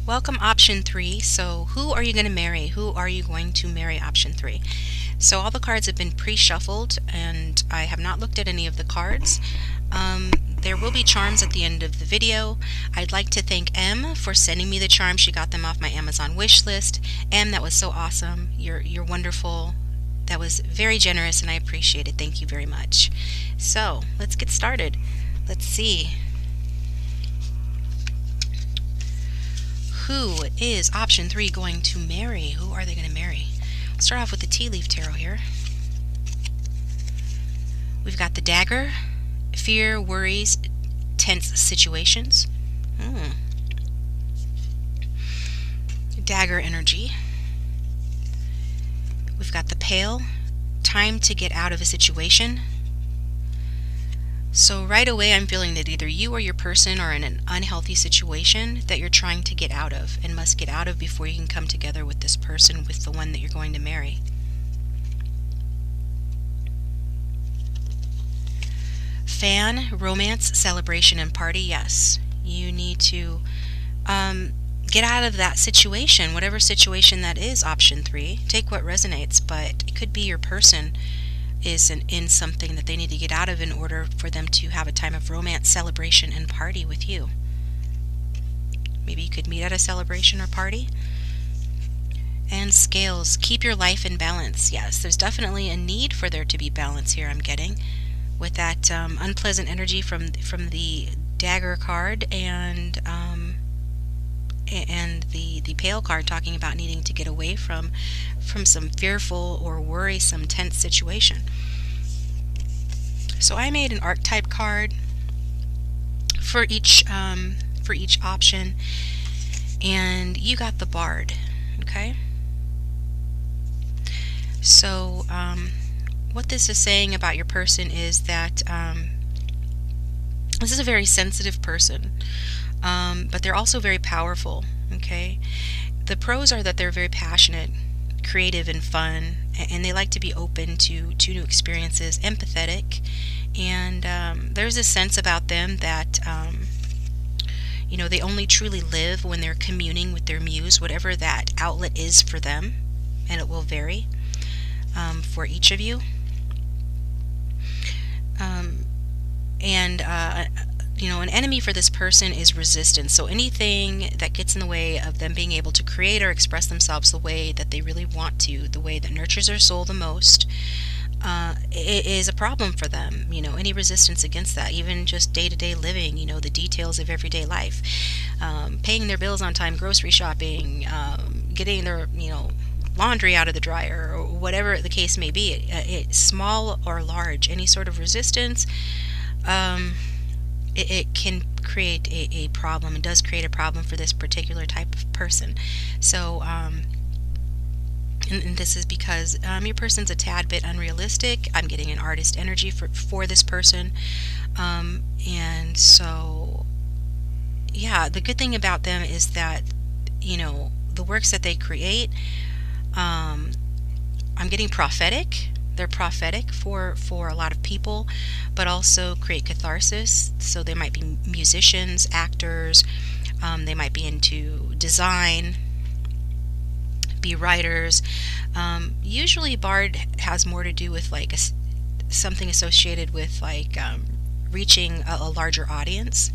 Welcome option 3. So who are you going to marry? Who are you going to marry option 3? So all the cards have been pre-shuffled and I have not looked at any of the cards. There will be charms at the end of the video. I'd like to thank M for sending me the charms. She got them off my Amazon wish list. M, that was so awesome. You're wonderful. That was very generous and I appreciate it. Thank you very much. So let's get started. Let's see. Who is option 3 going to marry? Who are they going to marry? Let's start off with the tea leaf tarot here. We've got the dagger, fear, worries, tense situations. Dagger energy. We've got the pail, time to get out of a situation. So right away I'm feeling that either you or your person are in an unhealthy situation that you're trying to get out of and must get out of before you can come together with this person, with the one that you're going to marry. Fan, romance, celebration, and party. Yes, you need to get out of that situation, whatever situation that is, option 3. Take what resonates, but it could be your person is in something that they need to get out of in order for them to have a time of romance, celebration, and party with you. Maybe you could meet at a celebration or party. And scales, keep your life in balance. Yes, there's definitely a need for there to be balance here, I'm getting, with that unpleasant energy from the dagger card and the pail card, talking about needing to get away from some fearful or worrisome tense situation. So I made an archetype card for each option, and you got the Bard. Okay, so what this is saying about your person is that this is a very sensitive person, but they're also very powerful. Okay, the pros are that they're very passionate, creative, and fun, and they like to be open to new experiences, empathetic, and there's a sense about them that you know, they only truly live when they're communing with their muse, whatever that outlet is for them, and it will vary for each of you. You know, an enemy for this person is resistance. So anything that gets in the way of them being able to create or express themselves the way that they really want to, the way that nurtures their soul the most, it is a problem for them. You know, any resistance against that, even just day-to-day living, you know, the details of everyday life, paying their bills on time, grocery shopping, getting their, you know, laundry out of the dryer, or whatever the case may be, it's small or large, any sort of resistance, it can create a problem. It does create a problem for this particular type of person. So and this is because your person's a tad bit unrealistic. I'm getting an artist energy for this person, and so yeah, the good thing about them is that, you know, the works that they create, I'm getting prophetic. They're prophetic for a lot of people, but also create catharsis. So they might be musicians, actors, they might be into design, be writers. Usually Bard has more to do with like something associated with like reaching a larger audience,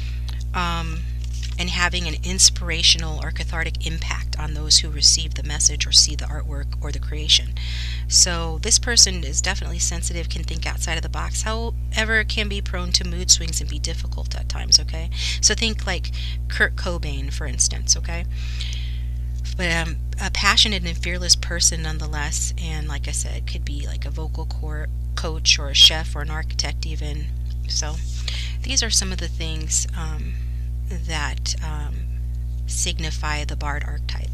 and having an inspirational or cathartic impact on those who receive the message or see the artwork or the creation. So this person is definitely sensitive, can think outside of the box, however can be prone to mood swings and be difficult at times. Okay, so think like Kurt Cobain, for instance. Okay, but a passionate and fearless person nonetheless, and like I said, could be like a vocal coach or a chef or an architect even. So these are some of the things that signify the Bard archetype.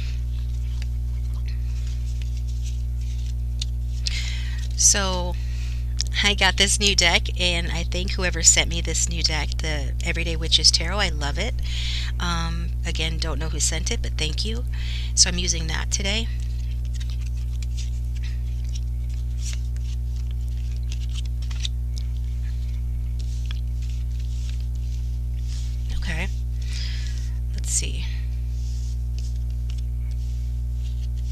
So I got this new deck, and I thank whoever sent me this new deck, the Everyday Witches Tarot. I love it. Again, don't know who sent it, but thank you. So I'm using that today. Okay, let's see.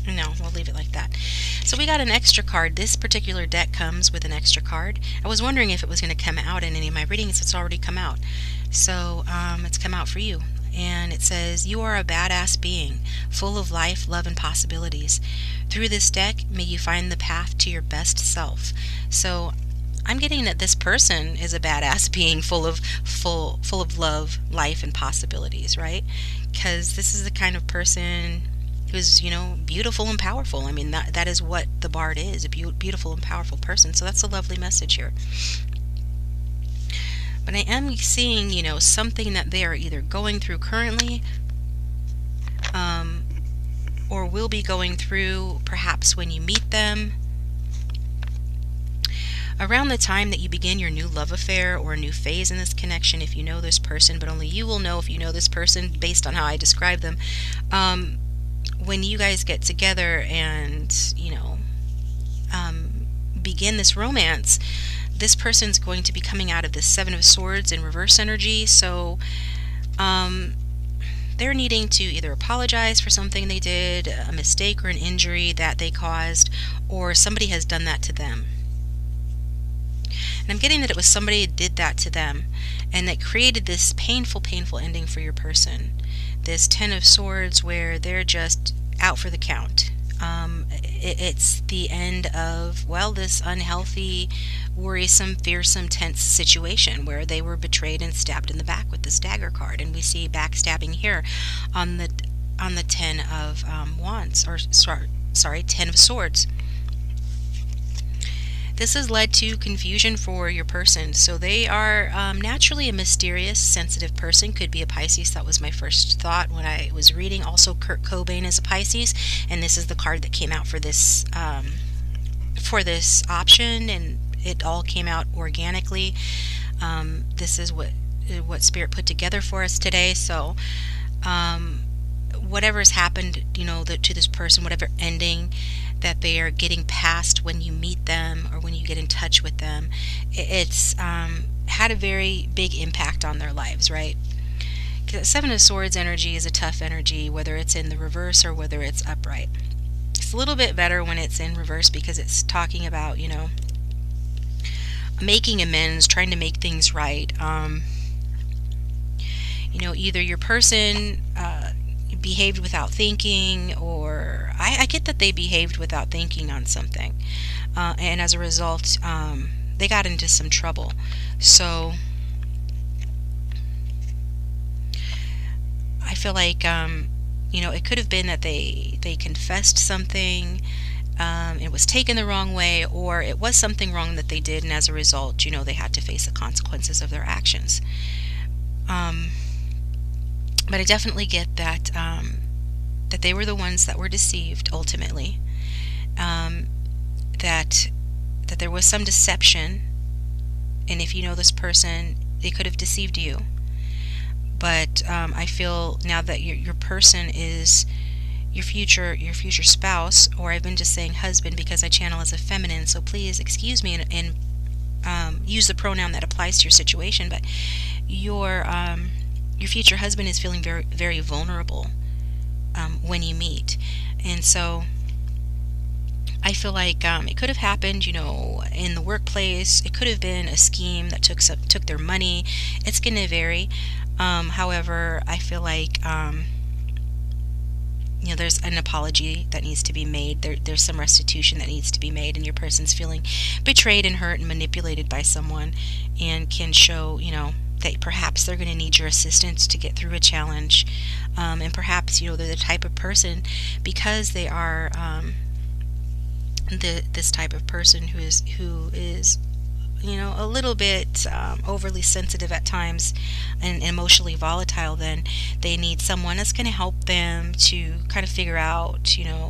No, we'll leave it like that. So we got an extra card. This particular deck comes with an extra card. I was wondering if it was going to come out in any of my readings. It's already come out. So it's come out for you. And it says, you are a badass being, full of life, love, and possibilities. Through this deck, may you find the path to your best self. So I'm getting that this person is a badass being full of love, life, and possibilities, right? Because this is the kind of person who's, beautiful and powerful. I mean, that is what the Bard is, a beautiful and powerful person. So that's a lovely message here. But I am seeing, something that they are either going through currently, or will be going through perhaps when you meet them. Around the time that you begin your new love affair or a new phase in this connection, if you know this person, but only you will know if you know this person based on how I describe them, when you guys get together and, begin this romance, this person's going to be coming out of the Seven of Swords in reverse energy. So they're needing to either apologize for something they did, a mistake or an injury that they caused, or somebody has done that to them. And I'm getting that it was somebody that did that to them and that created this painful ending for your person. This Ten of Swords where they're just out for the count. It's the end of, this unhealthy, worrisome, fearsome, tense situation where they were betrayed and stabbed in the back with this dagger card. And we see backstabbing here on the Ten of Wands, or sorry, Ten of Swords. This has led to confusion for your person. So they are naturally a mysterious, sensitive person. Could be a Pisces. That was my first thought when I was reading. Also, Kurt Cobain is a Pisces, and this is the card that came out for this option, and it all came out organically. This is what Spirit put together for us today. So whatever has happened, to this person, whatever ending that they are getting past when you meet them or when you get in touch with them, it's had a very big impact on their lives, right? Because Seven of Swords energy is a tough energy, whether it's in the reverse or whether it's upright. It's a little bit better when it's in reverse because it's talking about, making amends, trying to make things right. Either your person behaved without thinking, or I get that they behaved without thinking on something, and as a result they got into some trouble. So I feel like it could have been that they confessed something, it was taken the wrong way, or it was something wrong that they did, and as a result they had to face the consequences of their actions. But I definitely get that that they were the ones that were deceived ultimately. That there was some deception, and if you know this person, they could have deceived you. But I feel now that your person is your future spouse, or I've been just saying husband because I channel as a feminine. So please excuse me and use the pronoun that applies to your situation. But your future husband is feeling very, very vulnerable when you meet. And so I feel like it could have happened, in the workplace. It could have been a scheme that took their money. It's going to vary. However, I feel like there's an apology that needs to be made. There's some restitution that needs to be made, and your person's feeling betrayed and hurt and manipulated by someone, and can show, that perhaps they're going to need your assistance to get through a challenge, and perhaps they're the type of person, because they are this type of person who is a little bit overly sensitive at times and emotionally volatile. Then they need someone that's going to help them to kind of figure out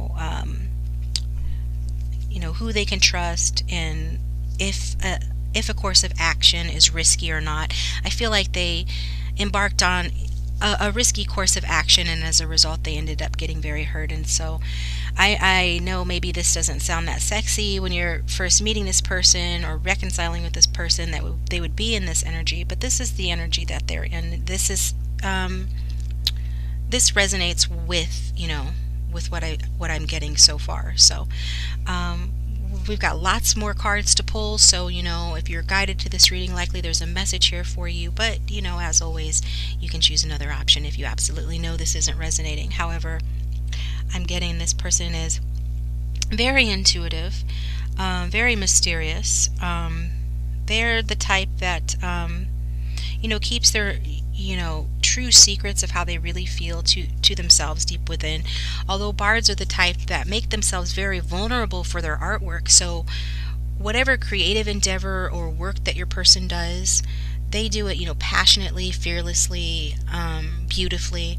who they can trust, and if a course of action is risky or not. I feel like they embarked on a risky course of action, and as a result they ended up getting very hurt. And so I know maybe this doesn't sound that sexy when you're first meeting this person or reconciling with this person, that they would be in this energy, but this is the energy that they're in. This is this resonates with with what I'm getting so far. So we've got lots more cards to pull, so if you're guided to this reading, likely there's a message here for you, but as always, you can choose another option if you absolutely know this isn't resonating. However, I'm getting this person is very intuitive, very mysterious. They're the type that keeps their true secrets of how they really feel to themselves deep within. Although bards are the type that make themselves very vulnerable for their artwork, so whatever creative endeavor or work that your person does, they do it passionately, fearlessly, beautifully.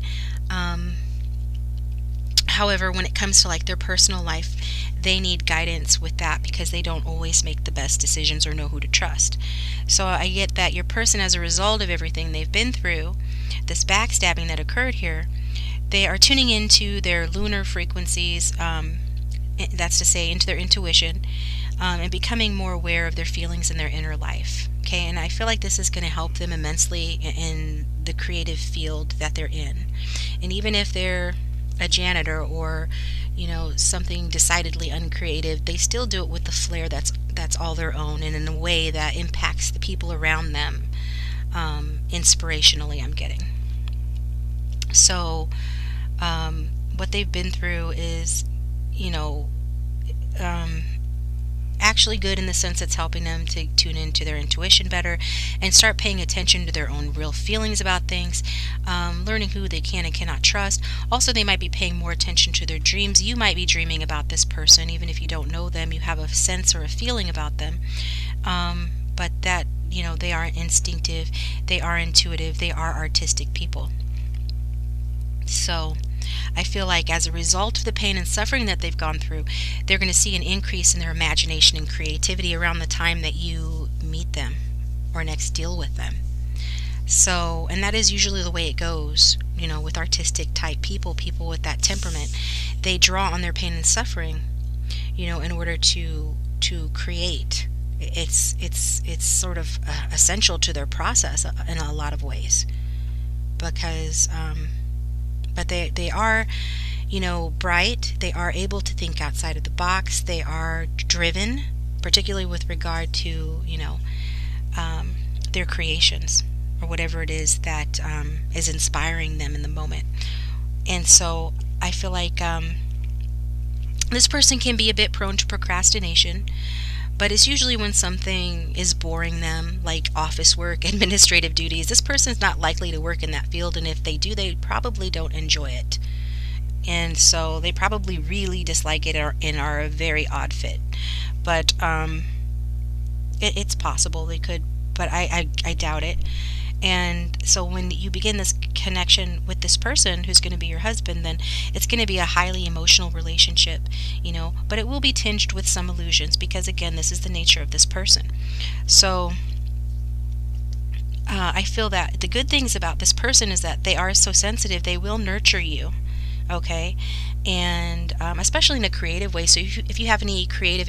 However, when it comes to like their personal life, they need guidance with that because they don't always make the best decisions or know who to trust. So I get that your person, as a result of everything they've been through, this backstabbing that occurred here, they are tuning into their lunar frequencies, that's to say into their intuition, and becoming more aware of their feelings in their inner life. Okay, and I feel like this is going to help them immensely in the creative field that they're in. And even if they're a janitor or something decidedly uncreative, they still do it with the flair that's all their own, and in a way that impacts the people around them inspirationally, I'm getting. So what they've been through is actually good in the sense it's helping them to tune into their intuition better and start paying attention to their own real feelings about things, learning who they can and cannot trust. Also, they might be paying more attention to their dreams. You might be dreaming about this person, even if you don't know them, you have a sense or a feeling about them, but that they are instinctive, they are intuitive, they are artistic people. So I feel like as a result of the pain and suffering that they've gone through, they're going to see an increase in their imagination and creativity around the time that you meet them or next deal with them. So, and that is usually the way it goes, with artistic type people with that temperament. They draw on their pain and suffering, in order to create. It's sort of essential to their process in a lot of ways, because but they are bright, they are able to think outside of the box, they are driven, particularly with regard to their creations or whatever it is that is inspiring them in the moment. And so I feel like this person can be a bit prone to procrastination, but it's usually when something is boring them, like office work, administrative duties. This person's not likely to work in that field, and if they do, they probably don't enjoy it. And so they probably really dislike it and are a very odd fit. But it's possible they could, but I doubt it. And so when you begin this connection with this person who's going to be your husband, then it's going to be a highly emotional relationship, but it will be tinged with some illusions because, again, this is the nature of this person. So I feel that the good things about this person is that they are so sensitive, they will nurture you, okay? And especially in a creative way. So if you have any creative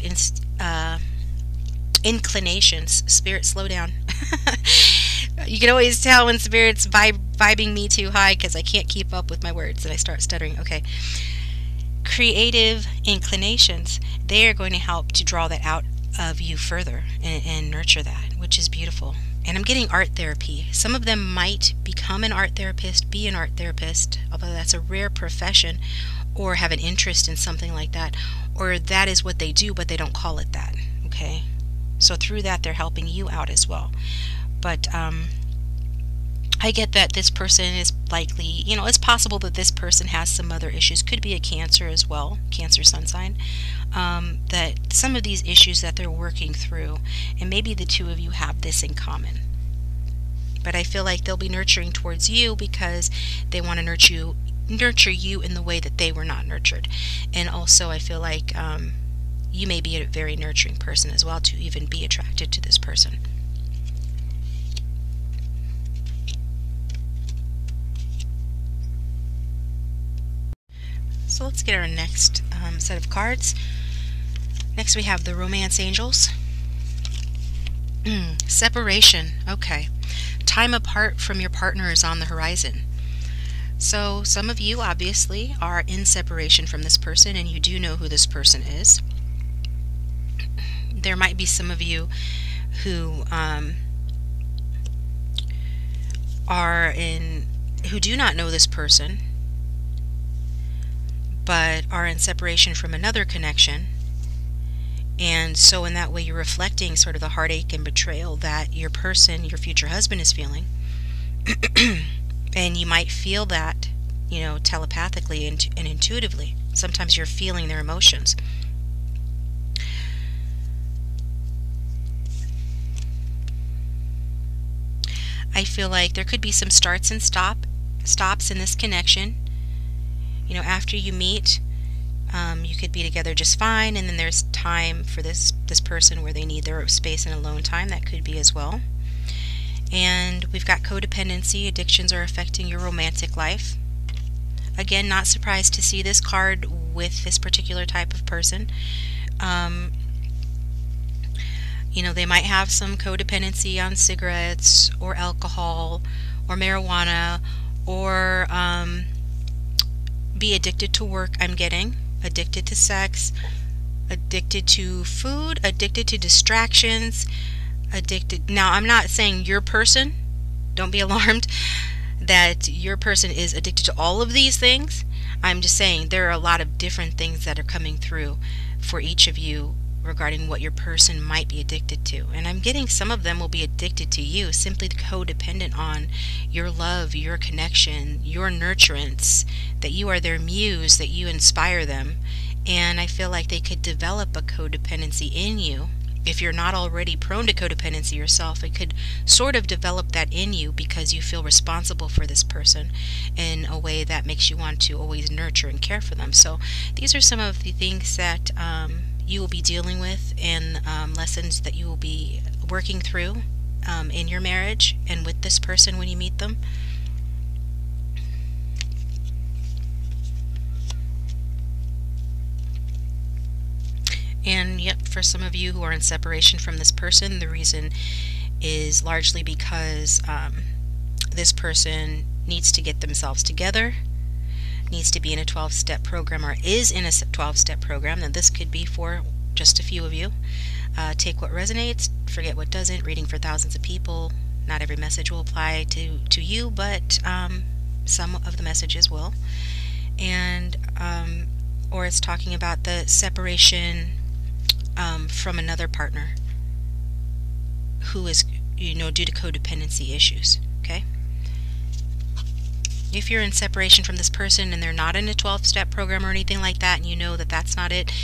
inclinations, spirit, slow down. You can always tell when spirit's vibing me too high because I can't keep up with my words and I start stuttering. Okay. Creative inclinations, they are going to help to draw that out of you further and nurture that, which is beautiful. And I'm getting art therapy. Some of them might become an art therapist, be an art therapist, although that's a rare profession, or have an interest in something like that, or that is what they do, but they don't call it that. Okay. So through that, they're helping you out as well. But I get that this person is likely, it's possible that this person has some other issues. Could be a Cancer as well, Cancer sun sign. That some of these issues that they're working through, and maybe the two of you have this in common. But I feel like they'll be nurturing towards you because they want to nurture you in the way that they were not nurtured. And also I feel like you may be a very nurturing person as well to even be attracted to this person. So let's get our next set of cards. Next we have the Romance Angels. Separation. Okay. Time apart from your partner is on the horizon. So some of you obviously are in separation from this person and you do know who this person is. There might be some of you who who do not know this person but are in separation from another connection, and so in that way you're reflecting sort of the heartache and betrayal that your person, your future husband, is feeling. And you might feel that, telepathically and intuitively. Sometimes you're feeling their emotions. I feel like there could be some starts and stops in this connection. After you meet, you could be together just fine, and then there's time for this person where they need their space and alone time. That could be as well. And we've got codependency. Addictions are affecting your romantic life. Again, not surprised to see this card with this particular type of person. They might have some codependency on cigarettes or alcohol or marijuana, or be addicted to work, I'm getting. Addicted to sex, addicted to food, addicted to distractions, addicted. Now, I'm not saying your person, don't be alarmed that your person is addicted to all of these things. I'm just saying there are a lot of different things that are coming through for each of you regarding what your person might be addicted to. And I'm getting some of them will be addicted to you, simply codependent on your love, your connection, your nurturance, that you are their muse, that you inspire them. And I feel like they could develop a codependency in you. If you're not already prone to codependency yourself, it could sort of develop that in you because you feel responsible for this person in a way that makes you want to always nurture and care for them. So these are some of the things that you will be dealing with, and lessons that you will be working through in your marriage and with this person when you meet them. And yep, for some of you who are in separation from this person, the reason is largely because this person needs to get themselves together, needs to be in a 12-step program, or is in a 12-step program. Now this could be for just a few of you. Take what resonates, forget what doesn't. Reading for thousands of people. Not every message will apply to you, but some of the messages will. And or it's talking about the separation from another partner who is, due to codependency issues. Okay? If you're in separation from this person and they're not in a 12-step program or anything like that, and you know that that's not it,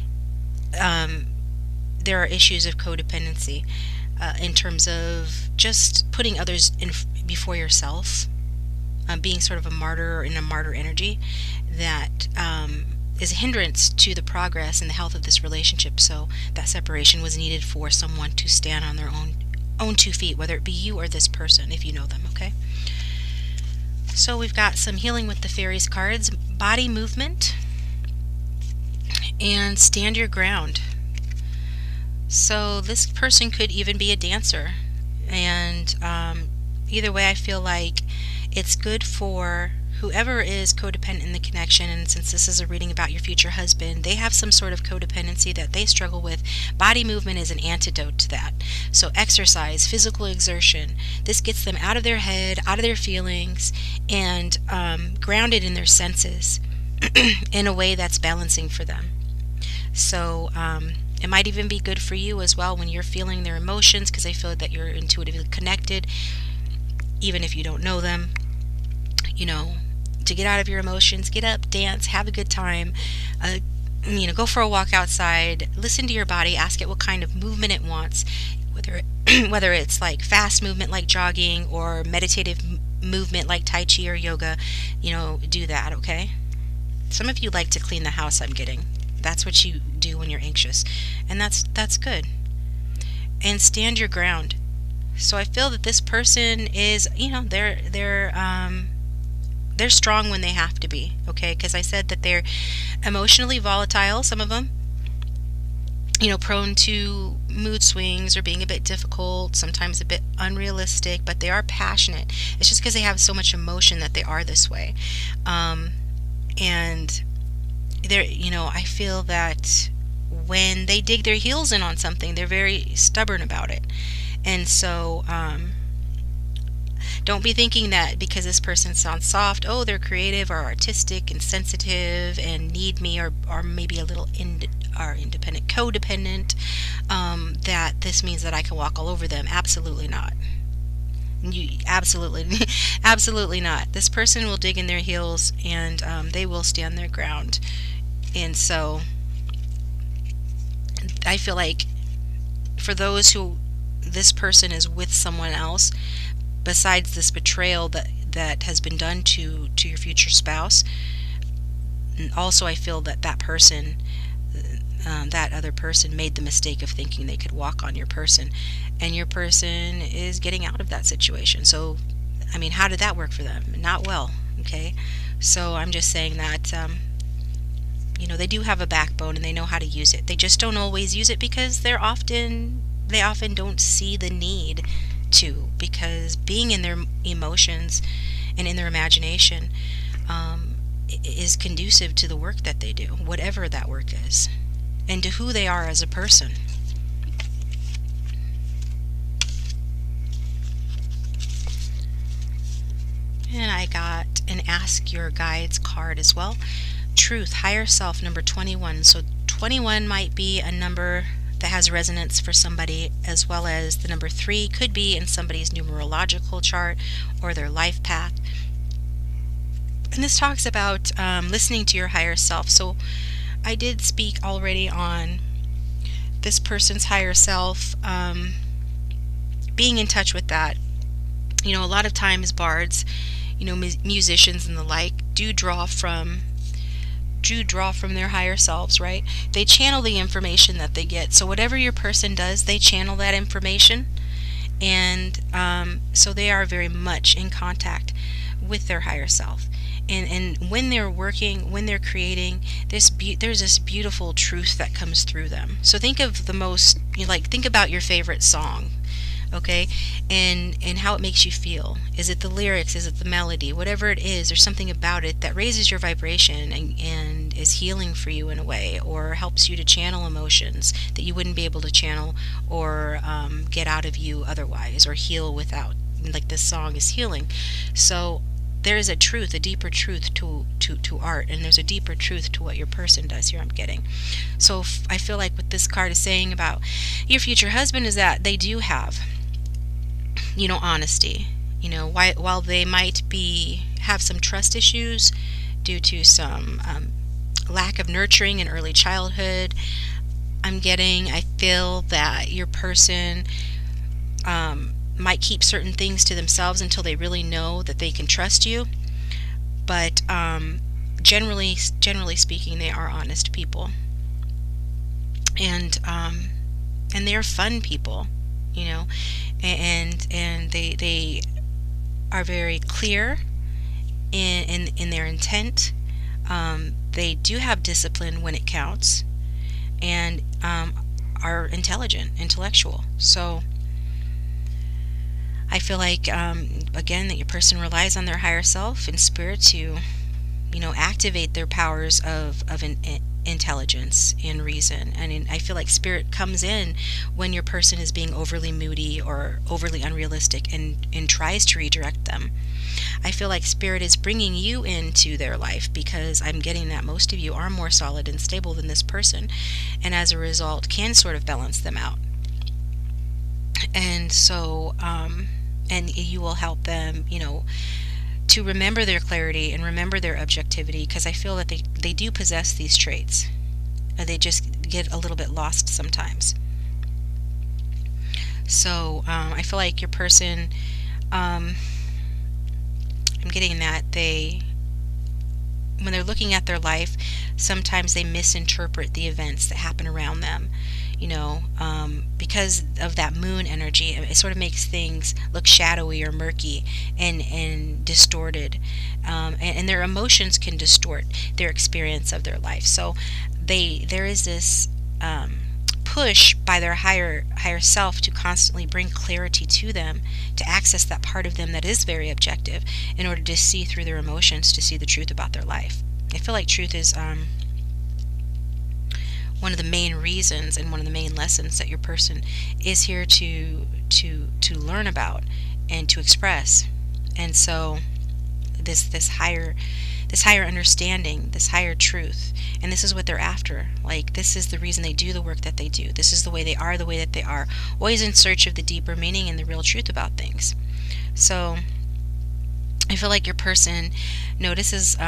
there are issues of codependency in terms of just putting others before yourself, being sort of a martyr, in a martyr energy that is a hindrance to the progress and the health of this relationship. So that separation was needed for someone to stand on their own 2 feet, whether it be you or this person, if you know them. Okay? So we've got some healing with the fairies cards, body movement, and stand your ground. So this person could even be a dancer, and either way I feel like it's good for whoever is codependent in the connection. And since this is a reading about your future husband, they have some sort of codependency that they struggle with. Body movement is an antidote to that. So exercise, physical exertion, this gets them out of their head, out of their feelings, and grounded in their senses in a way that's balancing for them. So it might even be good for you as well when you're feeling their emotions, because they feel that you're intuitively connected, even if you don't know them. To get out of your emotions, get up, dance, have a good time, go for a walk outside, listen to your body, ask it what kind of movement it wants, whether it's like fast movement like jogging or meditative movement like Tai Chi or yoga. Do that. Okay? Some of you like to clean the house, I'm getting. That's what you do when you're anxious, and that's good. And stand your ground. So I feel that this person is, they're strong when they have to be, okay? Because I said that they're emotionally volatile, some of them. prone to mood swings or being a bit difficult, sometimes a bit unrealistic, but they are passionate. It's just because they have so much emotion that they are this way. Um, and they're, I feel that when they dig their heels in on something, they're very stubborn about it. And so, don't be thinking that because this person sounds soft, oh, they're creative or artistic and sensitive and need me, or maybe a little are independent, codependent, that this means that I can walk all over them. Absolutely not. You absolutely, absolutely not. This person will dig in their heels, and they will stand their ground. And so, I feel like for those who this person is with someone else, besides this betrayal that has been done to your future spouse, and also I feel that that person, that other person made the mistake of thinking they could walk on your person, and your person is getting out of that situation. So, I mean, how did that work for them? Not well. Okay, so I'm just saying that they do have a backbone and they know how to use it. They just don't always use it because they often don't see the need to, because being in their emotions and in their imagination is conducive to the work that they do, whatever that work is, and to who they are as a person. And I got an Ask Your Guides card as well. Truth, higher self, number 21. So 21 might be a number that has resonance for somebody, as well as the number 3 could be in somebody's numerological chart or their life path. And this talks about listening to your higher self. So I did speak already on this person's higher self, being in touch with that. A lot of times bards, musicians and the like, do draw from their higher selves, right? They channel the information that they get. So whatever your person does, they channel that information, and so they are very much in contact with their higher self. And when they're working, when they're creating, there's this beautiful truth that comes through them. So think of think about your favorite song, okay, and how it makes you feel. Is it the lyrics? Is it the melody? Whatever it is, there's something about it that raises your vibration and is healing for you in a way, or helps you to channel emotions that you wouldn't be able to channel or get out of you otherwise, or heal without. Like this song is healing. So there is a truth, a deeper truth to art, and there's a deeper truth to what your person does here, I'm getting. So I feel like what this card is saying about your future husband is that they do have honesty. While they might have some trust issues due to some lack of nurturing in early childhood, I feel that your person might keep certain things to themselves until they really know that they can trust you. But generally speaking, they are honest people, and they're fun people, and they are very clear in their intent. They do have discipline when it counts, and are intellectual. So I feel like, again, that your person relies on their higher self and spirit to, activate their powers of intelligence and reason. And I feel like spirit comes in when your person is being overly moody or overly unrealistic and tries to redirect them. I feel like spirit is bringing you into their life because I'm getting that most of you are more solid and stable than this person, and as a result can sort of balance them out. And so, and you will help them, to remember their clarity and remember their objectivity, because I feel that they do possess these traits. They just get a little bit lost sometimes. So I feel like your person, I'm getting that when they're looking at their life, sometimes they misinterpret the events that happen around them. Because of that moon energy, it sort of makes things look shadowy or murky and distorted, and their emotions can distort their experience of their life. So there is this push by their higher self to constantly bring clarity to them, to access that part of them that is very objective, in order to see through their emotions, to see the truth about their life. I feel like truth is one of the main reasons and one of the main lessons that your person is here to learn about and to express. And so this higher understanding, this higher truth, and this is what they're after. Like, this is the reason they do the work that they do. This is the way they are, the way that they are, always in search of the deeper meaning and the real truth about things. So I feel like your person notices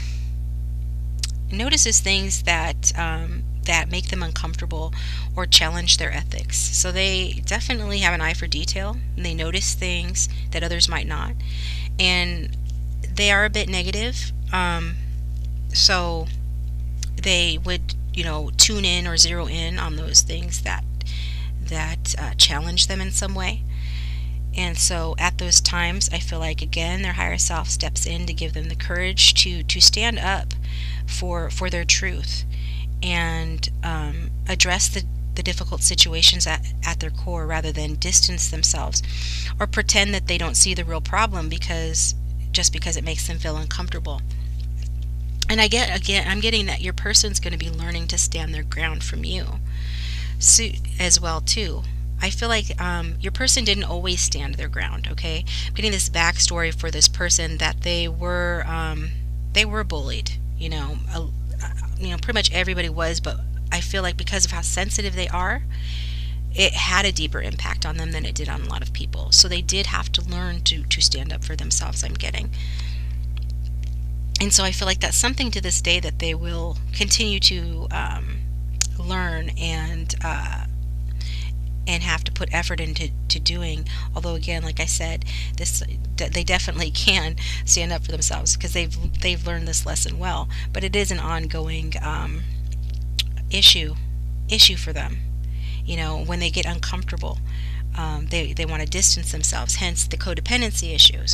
things that make them uncomfortable or challenge their ethics. So they definitely have an eye for detail, and they notice things that others might not, and they are a bit negative. So they would, tune in or zero in on those things that challenge them in some way. And so at those times, I feel like, again, their higher self steps in to give them the courage to stand up for their truth, and address the difficult situations at their core, rather than distance themselves or pretend that they don't see the real problem just because it makes them feel uncomfortable. And I'm getting that your person's going to be learning to stand their ground from you, so, as well too. I feel like your person didn't always stand their ground. Okay, I'm getting this backstory for this person that they were bullied. Pretty much everybody was, but I feel like because of how sensitive they are, it had a deeper impact on them than it did on a lot of people. So they did have to learn to stand up for themselves, I'm getting. And so I feel like that's something to this day that they will continue to learn and have to put effort into doing. Although, again, like I said, they definitely can stand up for themselves, because they've learned this lesson well. But it is an ongoing issue for them. When they get uncomfortable, they want to distance themselves. Hence the codependency issues.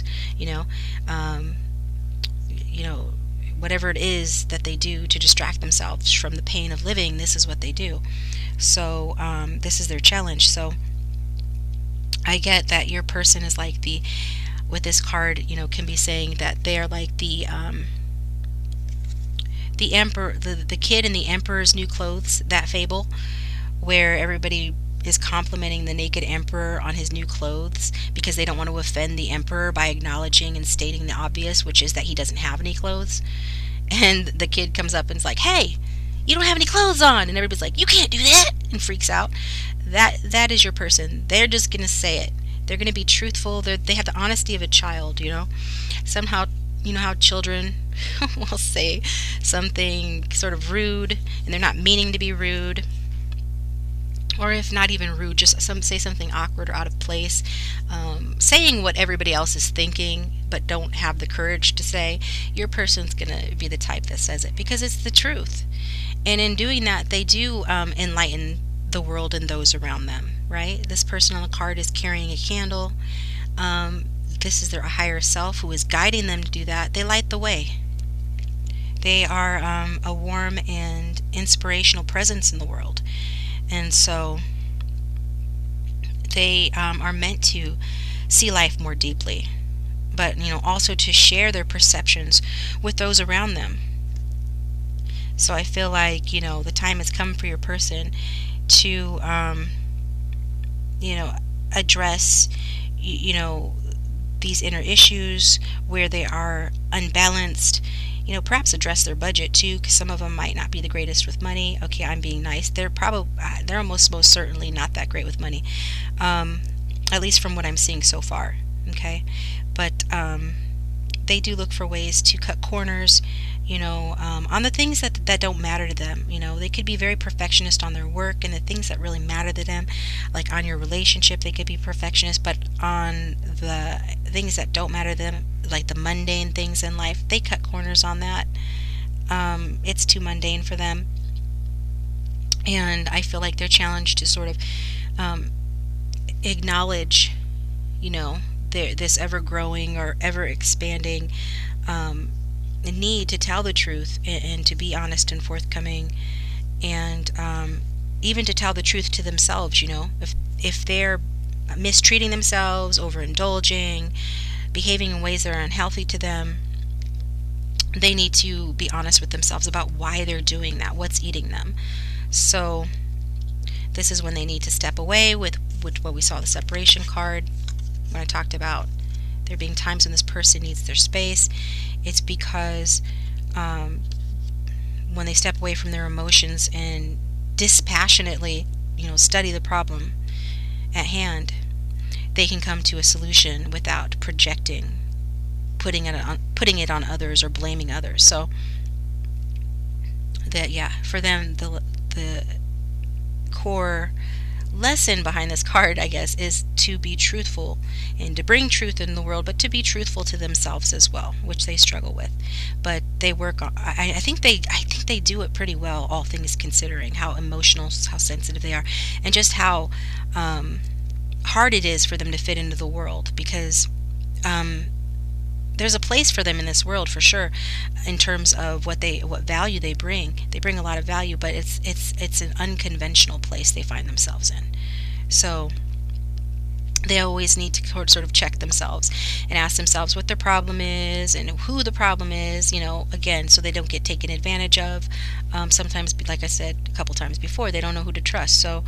Whatever it is that they do to distract themselves from the pain of living, this is what they do. So this is their challenge. So I get that your person is like with this card, can be saying that they are like the emperor, the kid in the Emperor's New Clothes, that fable, where everybody is complimenting the naked emperor on his new clothes because they don't want to offend the emperor by acknowledging and stating the obvious, which is that he doesn't have any clothes. And the kid comes up and is like, "Hey, you don't have any clothes on," and everybody's like, "You can't do that," and freaks out. That is your person. They're just gonna say it. They're gonna be truthful. They have the honesty of a child. Somehow, how children will say something sort of rude, and they're not meaning to be rude. Or if not even rude, just say something awkward or out of place, saying what everybody else is thinking but don't have the courage to say. Your person's going to be the type that says it because it's the truth. And in doing that, they do enlighten the world and those around them, right? This person on the card is carrying a candle. This is their higher self who is guiding them to do that. They light the way. They are a warm and inspirational presence in the world. And so they are meant to see life more deeply, but also to share their perceptions with those around them. So I feel like the time has come for your person to address these inner issues where they are unbalanced. Perhaps address their budget too, because some of them might not be the greatest with money. Okay, I'm being nice. They're almost most certainly not that great with money, at least from what I'm seeing so far. Okay, but they do look for ways to cut corners, on the things that don't matter to them. They could be very perfectionist on their work and the things that really matter to them, like on your relationship, they could be perfectionist, but on the things that don't matter to them, like the mundane things in life, they cut corners on that. It's too mundane for them. And I feel like they're challenged to sort of acknowledge, this ever-growing or ever-expanding need to tell the truth and to be honest and forthcoming, and even to tell the truth to themselves, if they're mistreating themselves, overindulging, behaving in ways that are unhealthy to them, they need to be honest with themselves about why they're doing that, what's eating them. So this is when they need to step away with what we saw the separation card when I talked about there being times when this person needs their space. It's because when they step away from their emotions and dispassionately, study the problem at hand, they can come to a solution without projecting, putting it on others or blaming others. So that, for them, the core lesson behind this card, I guess, is to be truthful and to bring truth in the world, but to be truthful to themselves as well, which they struggle with. But they work on, I think they do it pretty well, all things considering, how emotional, how sensitive they are, and just how hard it is for them to fit into the world, because there's a place for them in this world for sure, in terms of what value they bring. They bring a lot of value, but it's an unconventional place they find themselves in. So they always need to sort of check themselves and ask themselves what their problem is and who the problem is, again, so they don't get taken advantage of. Sometimes, like I said a couple times before, they don't know who to trust. So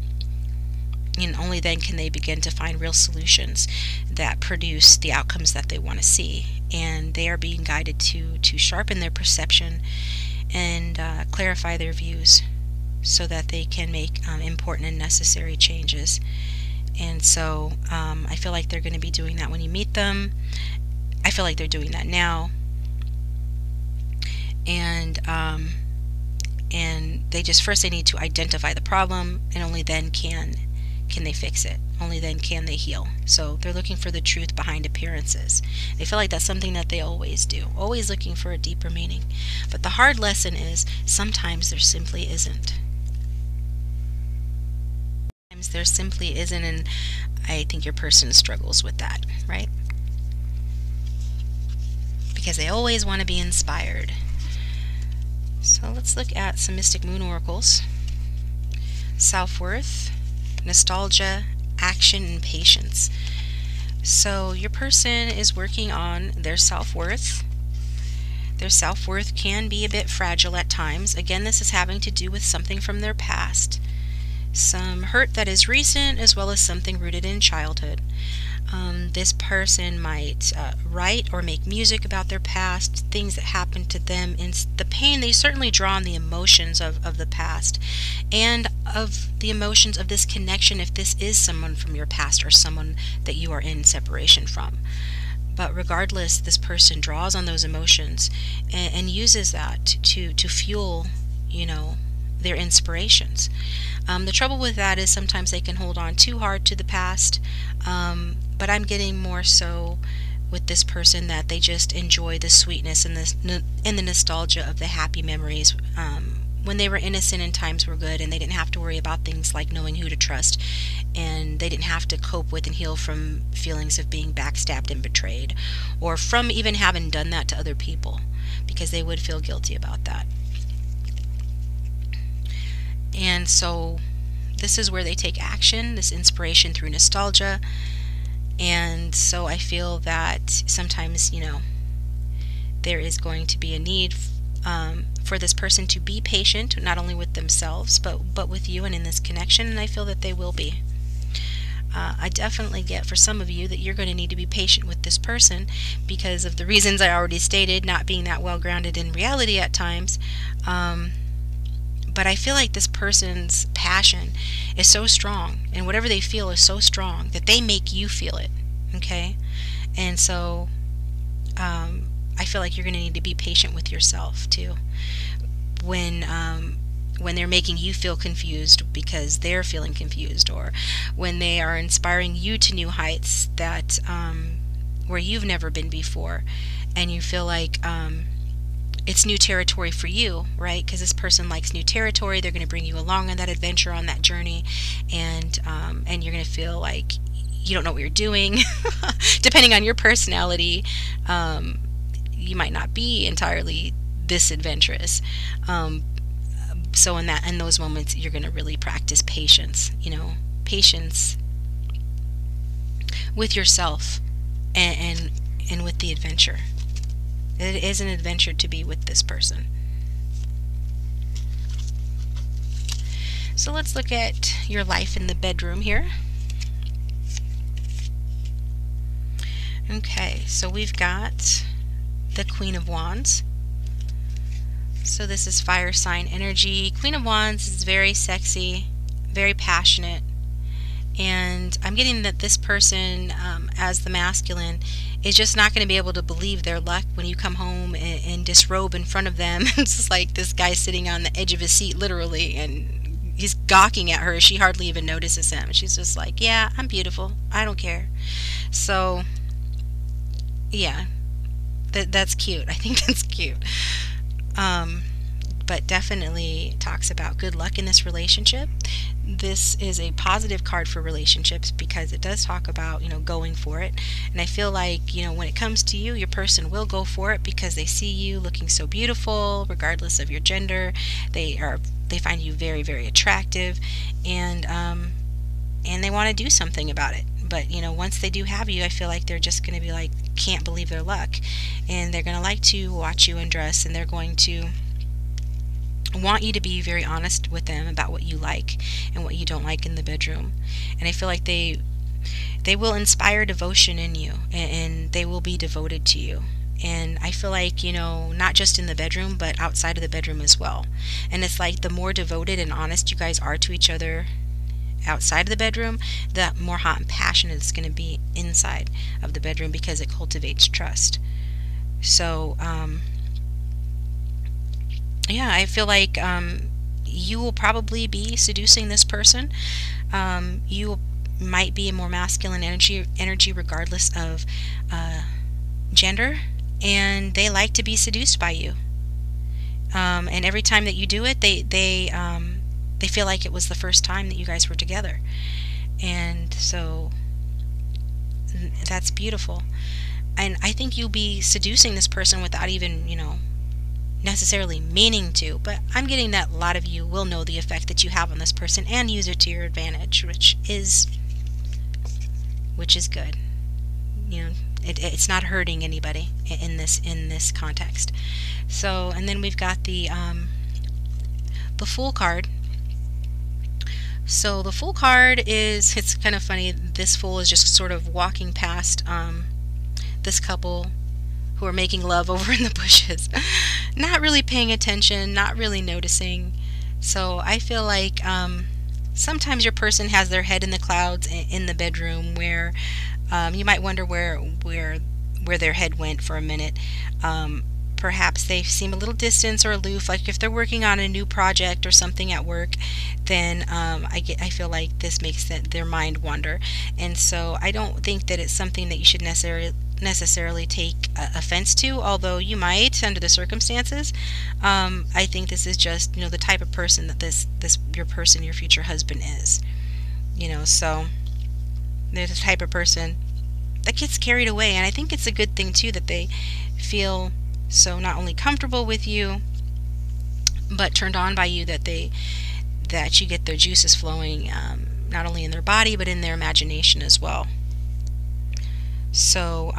only then can they begin to find real solutions that produce the outcomes that they want to see. And they are being guided to sharpen their perception and clarify their views so that they can make important and necessary changes. And so I feel like they're going to be doing that when you meet them. I feel like they're doing that now. And they first need to identify the problem, and only then can they fix it. Only then can they heal. So they're looking for the truth behind appearances. They feel like that's something that they always do, always looking for a deeper meaning. But the hard lesson is sometimes there simply isn't. Sometimes there simply isn't, and I think your person struggles with that, right? Because they always want to be inspired. So let's look at some Mystic Moon Oracles. Self-worth, nostalgia, action, and patience. So your person is working on their self-worth. Their self-worth can be a bit fragile at times. Again, this is having to do with something from their past. Some hurt that is recent, as well as something rooted in childhood. This person might write or make music about their past, things that happened to them, and the pain. They certainly draw on the emotions of the past and of the emotions of this connection, if this is someone from your past or someone that you are in separation from. But regardless, this person draws on those emotions and uses that to fuel, their inspirations. The trouble with that is sometimes they can hold on too hard to the past, but I'm getting more so with this person that they just enjoy the sweetness and the nostalgia of the happy memories when they were innocent and times were good, and they didn't have to worry about things like knowing who to trust, and they didn't have to cope with and heal from feelings of being backstabbed and betrayed, or from even having done that to other people, because they would feel guilty about that. And so this is where they take action, this inspiration through nostalgia. And so I feel that sometimes, there is going to be a need for this person to be patient, not only with themselves, but with you and in this connection. And I feel that they will be. I definitely get for some of you that you're going to need to be patient with this person because of the reasons I already stated, not being that well grounded in reality at times. But I feel like this person's passion is so strong, and whatever they feel is so strong that they make you feel it, okay? And so I feel like you're going to need to be patient with yourself too when they're making you feel confused because they're feeling confused, or when they are inspiring you to new heights that where you've never been before, and you feel like it's new territory for you, right? Because this person likes new territory. They're going to bring you along on that adventure, on that journey, and you're going to feel like you don't know what you're doing. Depending on your personality, you might not be entirely this adventurous. So in those moments, you're going to really practice patience, patience with yourself, and with the adventure. It is an adventure to be with this person. So let's look at your life in the bedroom here. Okay, so we've got the Queen of Wands. So this is fire sign energy. Queen of Wands is very sexy, very passionate, and I'm getting that this person, as the masculine, is just not going to be able to believe their luck when you come home and disrobe in front of them. It's just like this guy sitting on the edge of his seat, literally, and he's gawking at her. She hardly even notices him. She's just like, yeah, I'm beautiful. I don't care. So, yeah, that's cute. I think that's cute. But definitely talks about good luck in this relationship. This is a positive card for relationships because it does talk about, going for it. And I feel like, when it comes to you, your person will go for it because they see you looking so beautiful, regardless of your gender. They find you very, very attractive, and they want to do something about it. But, once they do have you, I feel like they're just going to be like, can't believe their luck. And they're going to like to watch you undress, and they're going to want you to be very honest with them about what you like and what you don't like in the bedroom. And I feel like they will inspire devotion in you, and they will be devoted to you. And I feel like, not just in the bedroom, but outside of the bedroom as well. And it's like the more devoted and honest you guys are to each other outside of the bedroom, the more hot and passionate it's going to be inside of the bedroom because it cultivates trust. So, yeah, I feel like you will probably be seducing this person. You might be a more masculine energy regardless of gender, and they like to be seduced by you. And every time that you do it, they feel like it was the first time that you guys were together. And so that's beautiful. And I think you'll be seducing this person without even, necessarily meaning to, but I'm getting that a lot of you will know the effect that you have on this person and use it to your advantage, which is good. It's not hurting anybody in this context. So, and then we've got the Fool card. So the Fool card it's kind of funny. This Fool is just sort of walking past this couple who are making love over in the bushes, not really paying attention, not really noticing. So I feel like sometimes your person has their head in the clouds in the bedroom, where you might wonder where their head went for a minute. Perhaps they seem a little distant or aloof, like if they're working on a new project or something at work, then I feel like this makes their mind wander. And so I don't think that it's something that you should necessarily take offense to, although you might under the circumstances. I think this is just the type of person that this your future husband is. So they're the type of person that gets carried away, and I think it's a good thing too that they feel so not only comfortable with you but turned on by you, that you get their juices flowing, not only in their body but in their imagination as well. So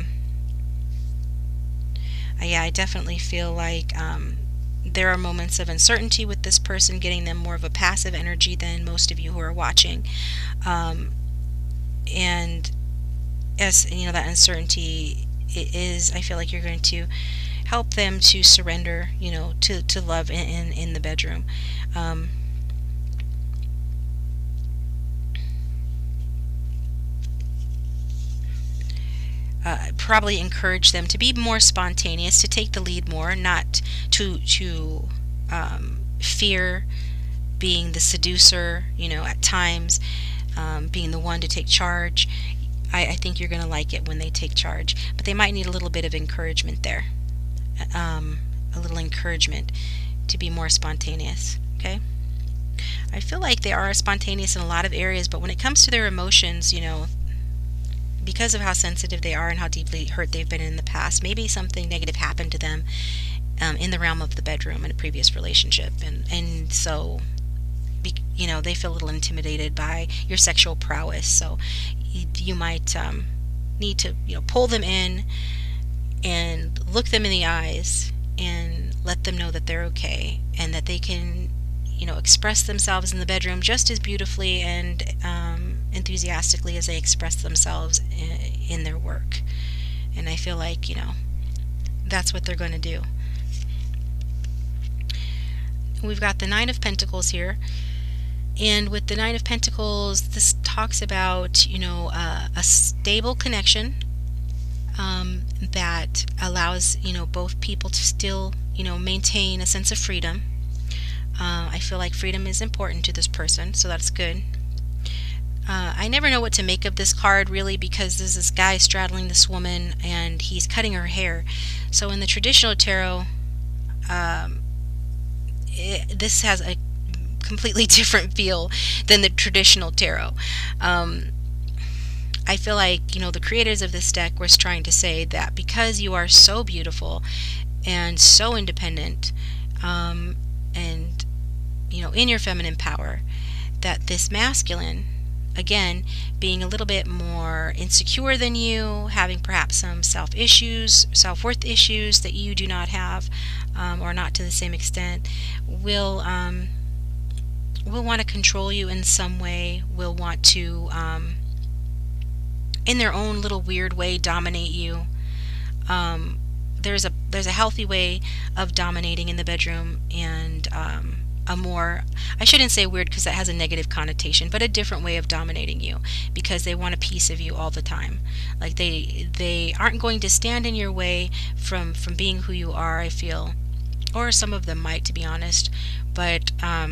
yeah, I definitely feel like there are moments of uncertainty with this person, getting them more of a passive energy than most of you who are watching, and as that uncertainty is, I feel like you're going to help them to surrender, to love in the bedroom. Probably encourage them to be more spontaneous, to take the lead more, not to fear being the seducer, at times, being the one to take charge. I think you're going to like it when they take charge, but they might need a little bit of encouragement there, a little encouragement to be more spontaneous. Okay, I feel like they are spontaneous in a lot of areas, but when it comes to their emotions, because of how sensitive they are and how deeply hurt they've been in the past, maybe something negative happened to them, in the realm of the bedroom in a previous relationship, and so you know, they feel a little intimidated by your sexual prowess. So you might need to, you know, pull them in and look them in the eyes and let them know that they're okay and that they can, you know, express themselves in the bedroom just as beautifully and enthusiastically as they express themselves in their work. And I feel like, you know, that's what they're going to do. We've got the Nine of Pentacles here. And with the Nine of Pentacles, this talks about, you know, a stable connection that allows, you know, both people to still, you know, maintain a sense of freedom. I feel like freedom is important to this person, so that's good. I never know what to make of this card, really, because there's this guy straddling this woman and he's cutting her hair. So in the traditional tarot, this has a completely different feel than the traditional tarot. I feel like, you know, the creators of this deck was trying to say that because you are so beautiful and so independent, and, you know, in your feminine power, that this masculine, again, being a little bit more insecure than you, having perhaps some self-worth issues that you do not have, or not to the same extent, will want to control you in some way, will want to, in their own little weird way, dominate you. There's a healthy way of dominating in the bedroom, and a more, I shouldn't say weird because that has a negative connotation, but a different way of dominating you, because they want a piece of you all the time. Like they aren't going to stand in your way from being who you are, I feel, or some of them might, to be honest, but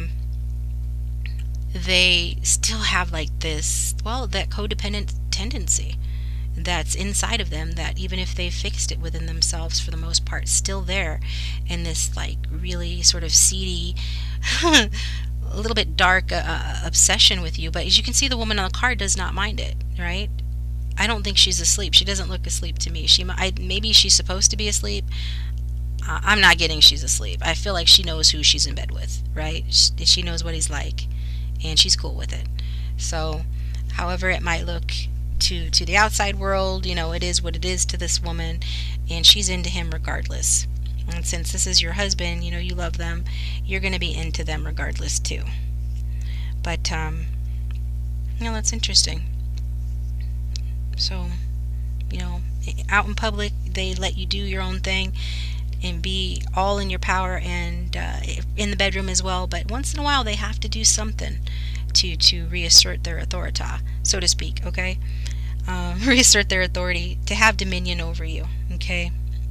they still have like this, well, that codependent tendency that's inside of them, that even if they've fixed it within themselves, for the most part, still there, and this like really sort of seedy a little bit dark obsession with you. But as you can see, the woman on the card does not mind it, right? I don't think she's asleep. She doesn't look asleep to me. Maybe she's supposed to be asleep. I'm not getting she's asleep. I feel like she knows who she's in bed with, right? She knows what he's like, and she's cool with it. So however it might look to the outside world, you know, it is what it is to this woman, and she's into him regardless. And since this is your husband, you know, you love them, you're going to be into them regardless too. But you know, that's interesting. So, you know, out in public, they let you do your own thing and be all in your power, and in the bedroom as well. But once in a while, they have to do something to reassert their authority, so to speak, okay? Reassert their authority, to have dominion over you, okay?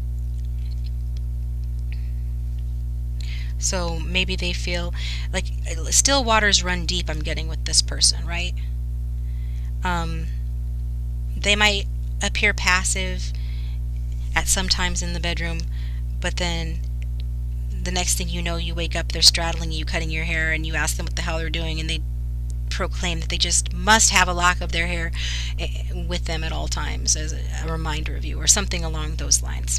So maybe they feel like still waters run deep, I'm getting, with this person, right? They might appear passive at some times in the bedroom, but then the next thing you know, you wake up, they're straddling you, cutting your hair, and you ask them what the hell they're doing, and they proclaim that they just must have a lock of their hair with them at all times as a reminder of you, or something along those lines.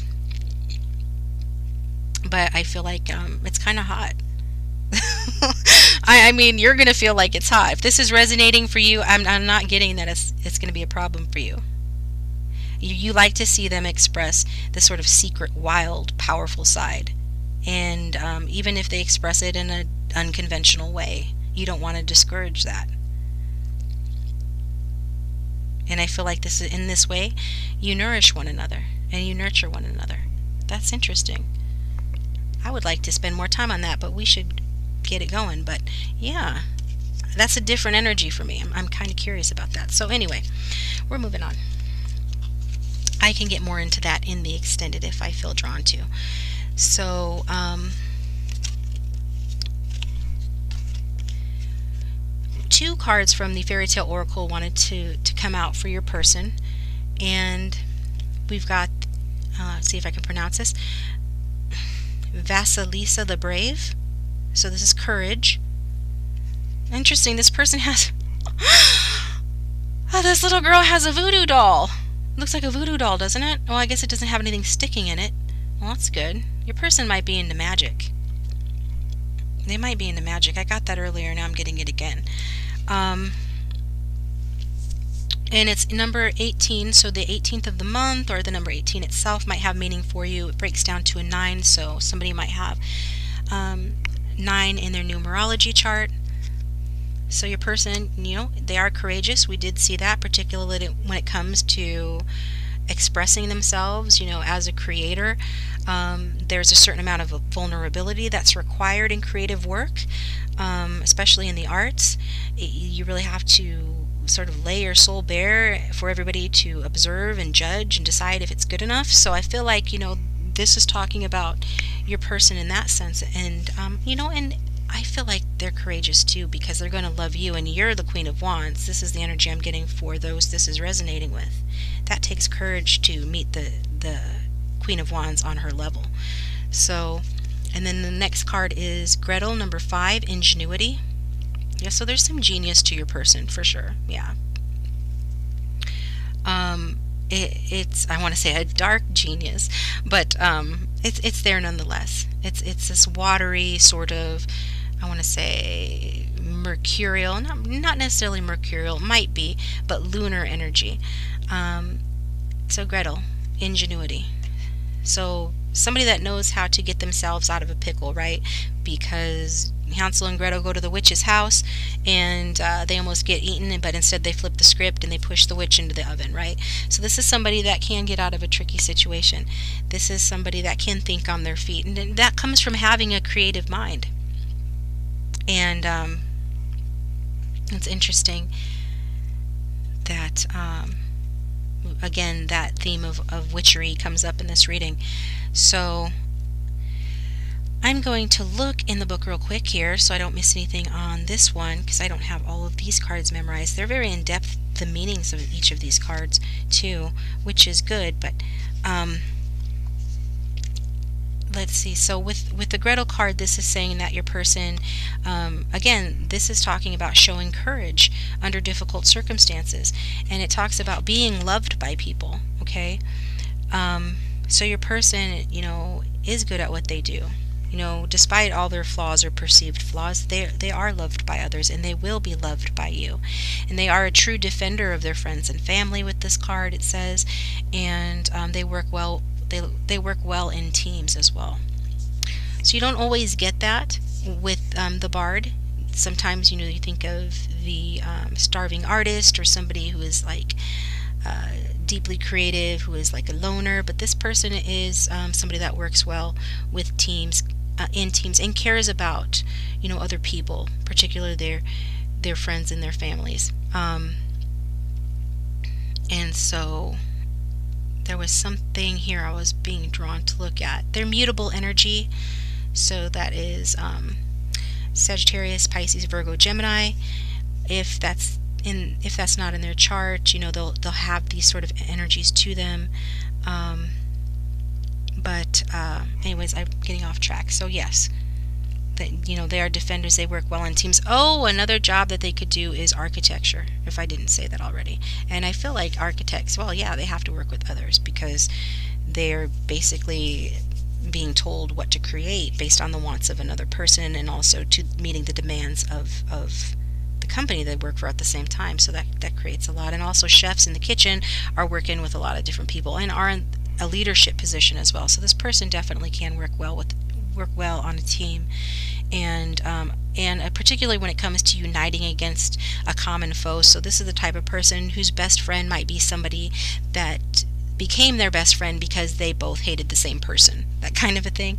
But I feel like it's kind of hot. I mean, you're going to feel like it's hot. If this is resonating for you, I'm not getting that it's going to be a problem for you. You like to see them express this sort of secret, wild, powerful side. And even if they express it in an unconventional way, you don't want to discourage that. And I feel like this is, in this way, you nourish one another and you nurture one another. That's interesting. I would like to spend more time on that, but we should get it going. But yeah, that's a different energy for me. I'm kind of curious about that. So anyway, we're moving on. I can get more into that in the extended if I feel drawn to. So two cards from the Fairy Tale Oracle wanted to come out for your person, and we've got, let's see if I can pronounce this, Vasilisa the Brave. So this is courage. Interesting, this person has oh, this little girl has a voodoo doll. Looks like a voodoo doll, doesn't it? Well, I guess it doesn't have anything sticking in it. Well, that's good. Your person might be into magic. They might be into magic. I got that earlier, now I'm getting it again. And it's number 18, so the 18th of the month, or the number 18 itself might have meaning for you. It breaks down to a 9, so somebody might have 9 in their numerology chart. So your person, they are courageous. We did see that, particularly when it comes to expressing themselves, as a creator. There's a certain amount of vulnerability that's required in creative work, especially in the arts. You really have to sort of lay your soul bare for everybody to observe and judge and decide if it's good enough. So I feel like, this is talking about your person in that sense. And, and I feel like they're courageous too, because they're going to love you, and you're the Queen of Wands. This is the energy I'm getting for those this is resonating with. That takes courage to meet the Queen of Wands on her level. So, and then the next card is Gretel, number 5, ingenuity. Yeah, so there's some genius to your person for sure. Yeah. It's I want to say a dark genius, but it's there nonetheless. It's this watery sort of, I want to say mercurial, not necessarily mercurial, might be, but lunar energy. So Gretel, ingenuity. So somebody that knows how to get themselves out of a pickle, right? Because Hansel and Gretel go to the witch's house and they almost get eaten, but instead they flip the script and they push the witch into the oven, right? So this is somebody that can get out of a tricky situation. This is somebody that can think on their feet, and that comes from having a creative mind. And it's interesting that again, that theme of witchery comes up in this reading. So I'm going to look in the book real quick here so I don't miss anything on this one, because I don't have all of these cards memorized. They're very in-depth, the meanings of each of these cards too, which is good. But let's see. So with the Gretel card, this is saying that your person, again, this is talking about showing courage under difficult circumstances, and it talks about being loved by people. Okay, so your person, is good at what they do. Despite all their flaws or perceived flaws, they are loved by others, and they will be loved by you. And they are a true defender of their friends and family with this card, it says, and they work well. They work well in teams as well. So you don't always get that with the bard. Sometimes, you think of the starving artist, or somebody who is like deeply creative, who is like a loner, but this person is somebody that works well with teams, in teams, and cares about other people, particularly their friends and their families. And so there was something here I was being drawn to look at. Their mutable energy, so that is Sagittarius, Pisces, Virgo, Gemini. If that's not in their chart, they'll have these sort of energies to them. Anyways, I'm getting off track. So yes, they are defenders. They work well in teams. Oh, another job that they could do is architecture, if I didn't say that already. And I feel like architects, well, yeah, they have to work with others, because they're basically being told what to create based on the wants of another person, and also to meeting the demands of the company they work for at the same time. So that creates a lot. And also chefs in the kitchen are working with a lot of different people and are in a leadership position as well. So this person definitely can work well on a team, and particularly when it comes to uniting against a common foe. So this is the type of person whose best friend might be somebody that became their best friend because they both hated the same person, that kind of a thing.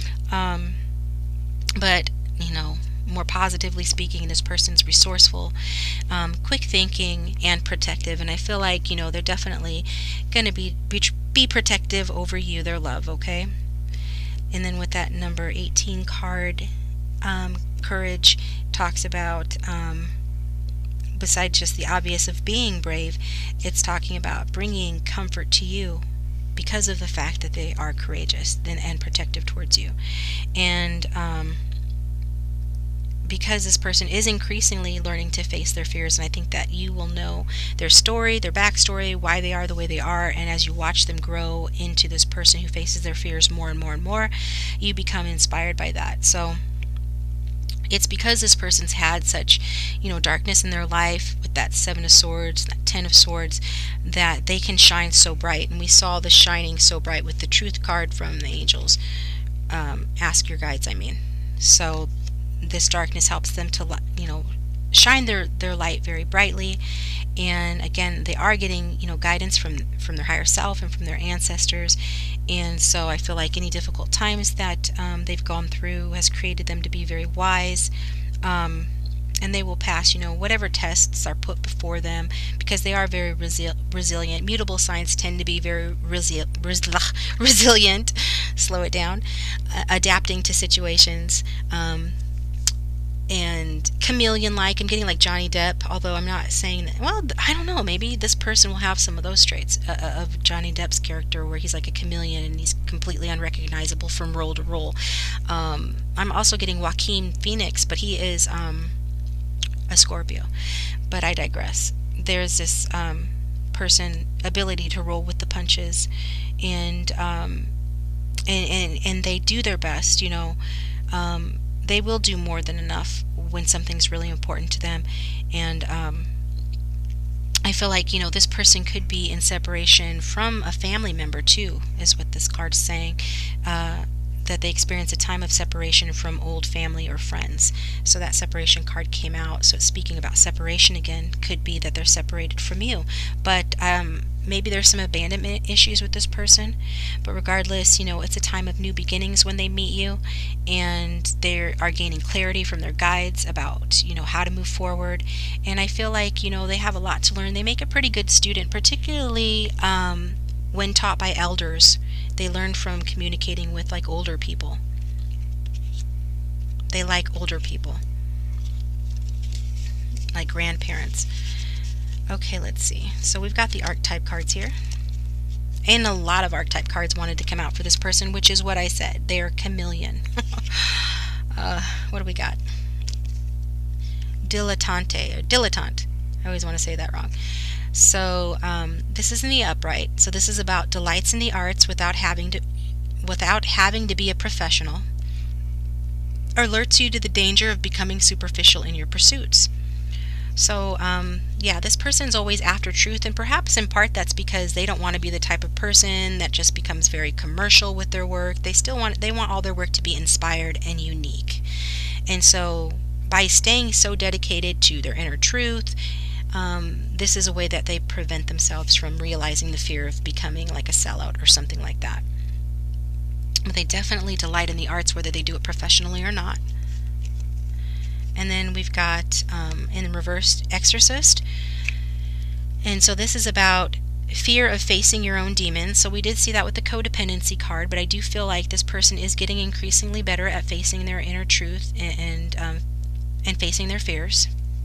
But more positively speaking, this person's resourceful, quick thinking, and protective. And I feel like they're definitely going to be protective over you, their love. Okay. And then with that number 18 card, courage, talks about, besides just the obvious of being brave, it's talking about bringing comfort to you because of the fact that they are courageous and protective towards you. And because this person is increasingly learning to face their fears, and I think that you will know their story, their backstory, why they are the way they are, and as you watch them grow into this person who faces their fears more and more and more, you become inspired by that. So it's because this person's had such, darkness in their life with that Seven of Swords, that Ten of Swords, that they can shine so bright. And we saw the shining so bright with the Truth card from the angels. Ask your guides, I mean. So this darkness helps them to, shine their light very brightly. And again, they are getting, guidance from their higher self and from their ancestors. And so I feel like any difficult times that they've gone through has created them to be very wise. And they will pass, whatever tests are put before them, because they are very resilient. Mutable signs tend to be very resilient. Slow it down. Adapting to situations. And chameleon-like. I'm getting like Johnny Depp, although I'm not saying that. Well, I don't know. Maybe this person will have some of those traits of Johnny Depp's character, where he's like a chameleon and he's completely unrecognizable from role to role. I'm also getting Joaquin Phoenix, but he is a Scorpio. But I digress. There's this person ability to roll with the punches, and they do their best. They will do more than enough when something's really important to them. And I feel like, this person could be in separation from a family member too, is what this card's saying. That they experience a time of separation from old family or friends. So that separation card came out. So it's speaking about separation again. Could be that they're separated from you. But maybe there's some abandonment issues with this person. But regardless, it's a time of new beginnings when they meet you. And they are gaining clarity from their guides about, how to move forward. And I feel like, they have a lot to learn. They make a pretty good student, particularly when taught by elders. They learn from communicating with like older people. They like older people, like grandparents. Okay, let's see. So we've got the archetype cards here. And a lot of archetype cards wanted to come out for this person, which is what I said. They're chameleon. What do we got? Dilettante, or dilettante. I always want to say that wrong. So this is in the upright. So this is about delights in the arts without having to be a professional. Alerts you to the danger of becoming superficial in your pursuits. So yeah, this person's always after truth, and perhaps in part that's because they don't want to be the type of person that just becomes very commercial with their work. They want all their work to be inspired and unique. And so by staying so dedicated to their inner truth, this is a way that they prevent themselves from realizing the fear of becoming like a sellout or something like that. But they definitely delight in the arts, whether they do it professionally or not. And then we've got in reverse, Exorcist. And so this is about fear of facing your own demons. So we did see that with the codependency card, but I do feel like this person is getting increasingly better at facing their inner truth and facing their fears.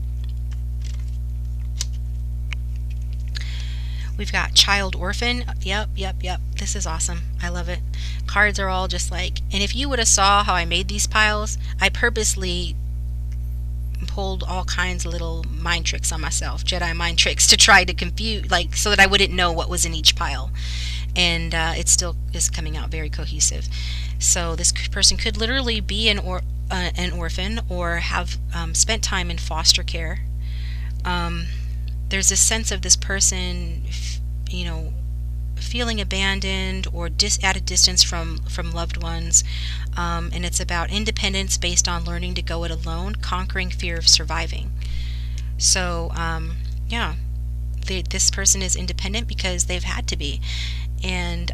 We've got Child Orphan. Yep. This is awesome. I love it. Cards are all just like, and if you would have saw how I made these piles, I purposely pulled all kinds of little mind tricks on myself, Jedi mind tricks, to try to confuse, like, so that I wouldn't know what was in each pile. And it still is coming out very cohesive. So this person could literally be an orphan or have spent time in foster care. There's a sense of this person, feeling abandoned or at a distance from loved ones. And it's about independence based on learning to go it alone, conquering fear of surviving. So, yeah, this person is independent because they've had to be. And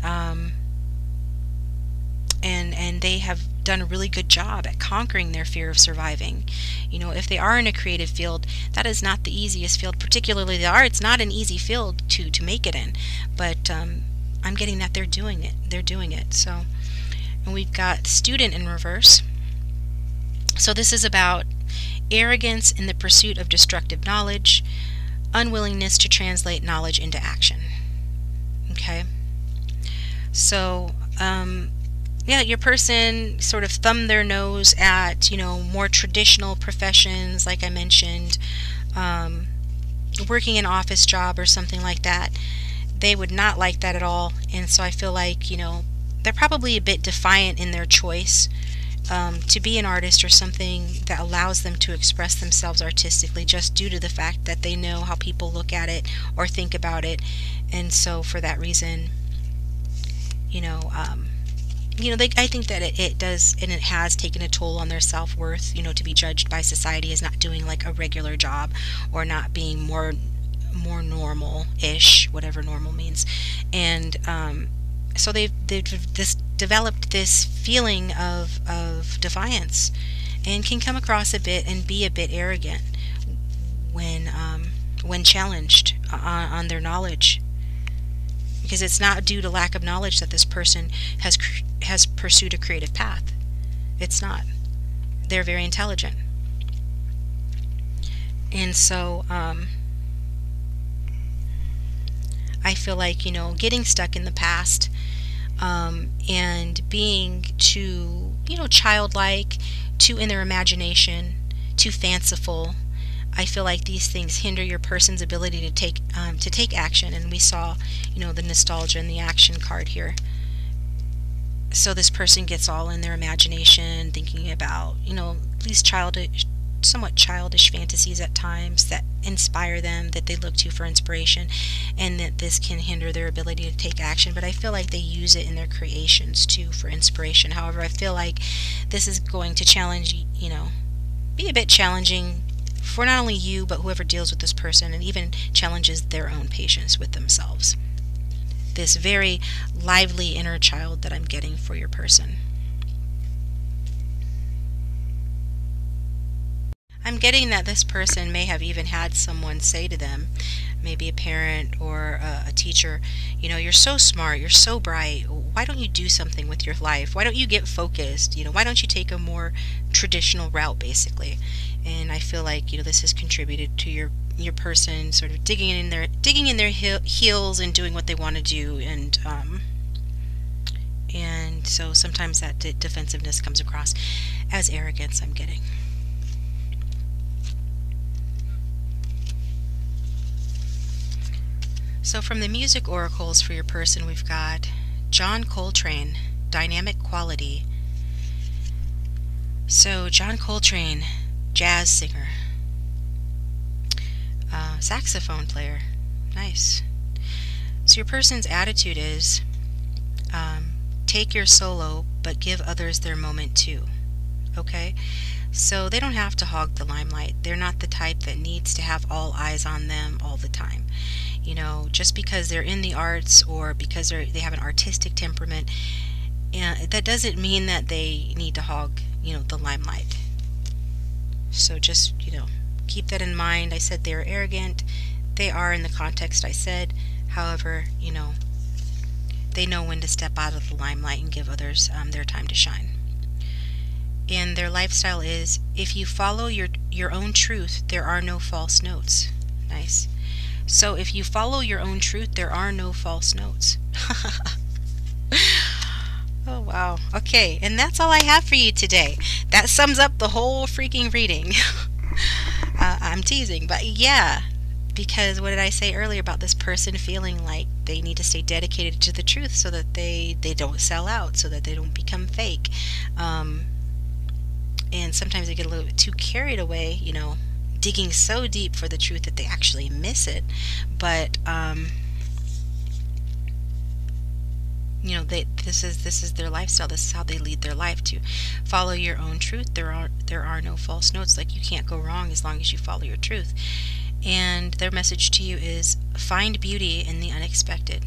they have done a really good job at conquering their fear of surviving. If they are in a creative field, that is not the easiest field, particularly the arts. Not an easy field to make it in, but I'm getting that they're doing it. So, and we've got student in reverse. So this is about arrogance in the pursuit of destructive knowledge, unwillingness to translate knowledge into action. Okay, so yeah, your person sort of thumb their nose at, more traditional professions, like I mentioned, um, working an office job or something like that. They would not like that at all. And so I feel like, they're probably a bit defiant in their choice to be an artist or something that allows them to express themselves artistically, just due to the fact that they know how people look at it or think about it. And so for that reason, you know, um, I think that it does, and it has taken a toll on their self-worth, to be judged by society as not doing like a regular job, or not being more normal-ish, whatever normal means. And so they've developed this feeling of defiance, and can come across a bit and be a bit arrogant when challenged on their knowledge, because it's not due to lack of knowledge that this person has pursued a creative path. It's not. They're very intelligent. And so I feel like, getting stuck in the past, and being too, childlike, too in their imagination, too fanciful. I feel like these things hinder your person's ability to take action. And we saw, the nostalgia and the action card here. So this person gets all in their imagination, thinking about, these somewhat childish fantasies at times that inspire them, that they look to for inspiration, and that this can hinder their ability to take action. But I feel like they use it in their creations too for inspiration. However, I feel like this is going to challenge, be a bit challenging for not only you, but whoever deals with this person, and even challenges their own patience with themselves. This very lively inner child that I'm getting for your person. I'm getting that this person may have even had someone say to them, maybe a parent or a teacher, you're so smart, you're so bright, why don't you do something with your life? Why don't you get focused? Why don't you take a more traditional route, basically? And I feel like, this has contributed to your person sort of digging in their heels and doing what they want to do. And so sometimes that defensiveness comes across as arrogance, I'm getting. So from the music oracles for your person, we've got John Coltrane, Dynamic Quality. So John Coltrane, jazz singer, saxophone player. Nice. So your person's attitude is, take your solo, but give others their moment too. Okay? So they don't have to hog the limelight. They're not the type that needs to have all eyes on them all the time. Just because they're in the arts, or because they have an artistic temperament, that doesn't mean that they need to hog, the limelight. So just, keep that in mind. I said they're arrogant. They are in the context I said. However, they know when to step out of the limelight and give others their time to shine. And their lifestyle is, if you follow your own truth, there are no false notes. Nice. So if you follow your own truth, there are no false notes. Oh, wow. Okay, and that's all I have for you today. That sums up the whole freaking reading. I'm teasing, but yeah, because what did I say earlier about this person feeling like they need to stay dedicated to the truth, so that they don't sell out, so that they don't become fake. And sometimes they get a little bit too carried away, digging so deep for the truth that they actually miss it. But this is their lifestyle. This is how they lead their life, to follow your own truth. There are no false notes. Like, you can't go wrong as long as you follow your truth. And their message to you is, find beauty in the unexpected.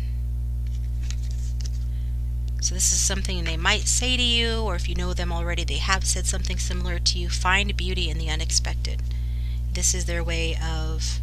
So this is something they might say to you, or if you know them already, they have said something similar to you. Find beauty in the unexpected. This is their way of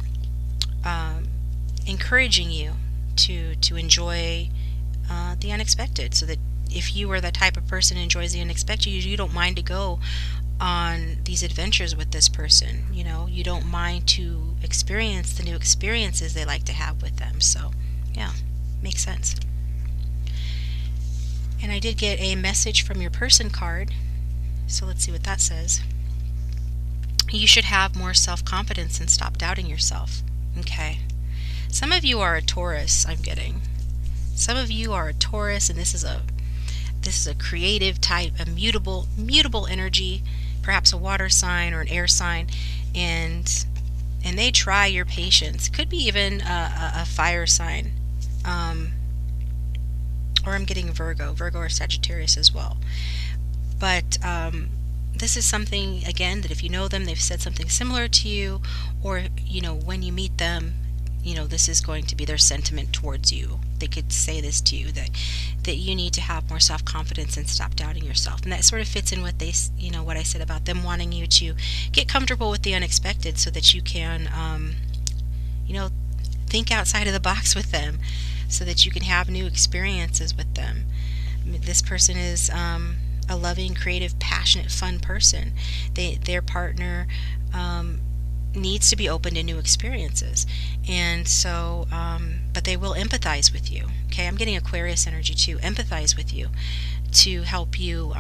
encouraging you to enjoy the unexpected, so that if you are the type of person who enjoys the unexpected, you don't mind to go on these adventures with this person. You don't mind to experience the new experiences they like to have with them. So yeah, makes sense. And I did get a message from your person card. So let's see what that says. You should have more self-confidence and stop doubting yourself. Okay. Some of you are a Taurus, I'm getting. Some of you are a Taurus, and this is a creative type, a mutable energy, perhaps a water sign or an air sign, and they try your patience. Could be even a fire sign. Or I'm getting Virgo or Sagittarius as well. But this is something, again, that if you know them, they've said something similar to you, or, when you meet them, this is going to be their sentiment towards you. They could say this to you, that you need to have more self-confidence and stop doubting yourself. And that sort of fits in what they, what I said about them wanting you to get comfortable with the unexpected so that you can, think outside of the box with them so that you can have new experiences with them. This person is a loving, creative, passionate, fun person. Their partner needs to be open to new experiences, and so but they will empathize with you. Okay, I'm getting Aquarius energy too. Empathize with you to help you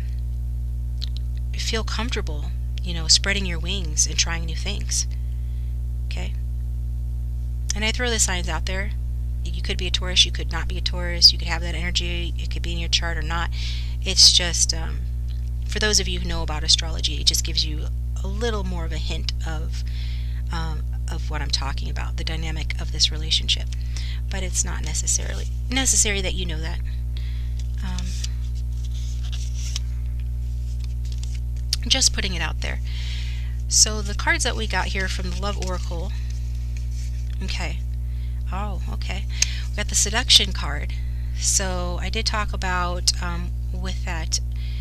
feel comfortable, spreading your wings and trying new things. Okay, and I throw the signs out there. You could be a Taurus, you could not be a Taurus, you could have that energy, it could be in your chart or not. It's just, for those of you who know about astrology, it just gives you a little more of a hint of what I'm talking about, the dynamic of this relationship. But it's not necessary that you know that. Just putting it out there. So the cards that we got here from the Love Oracle, okay. Oh, okay. We got the Seduction card. So I did talk about with that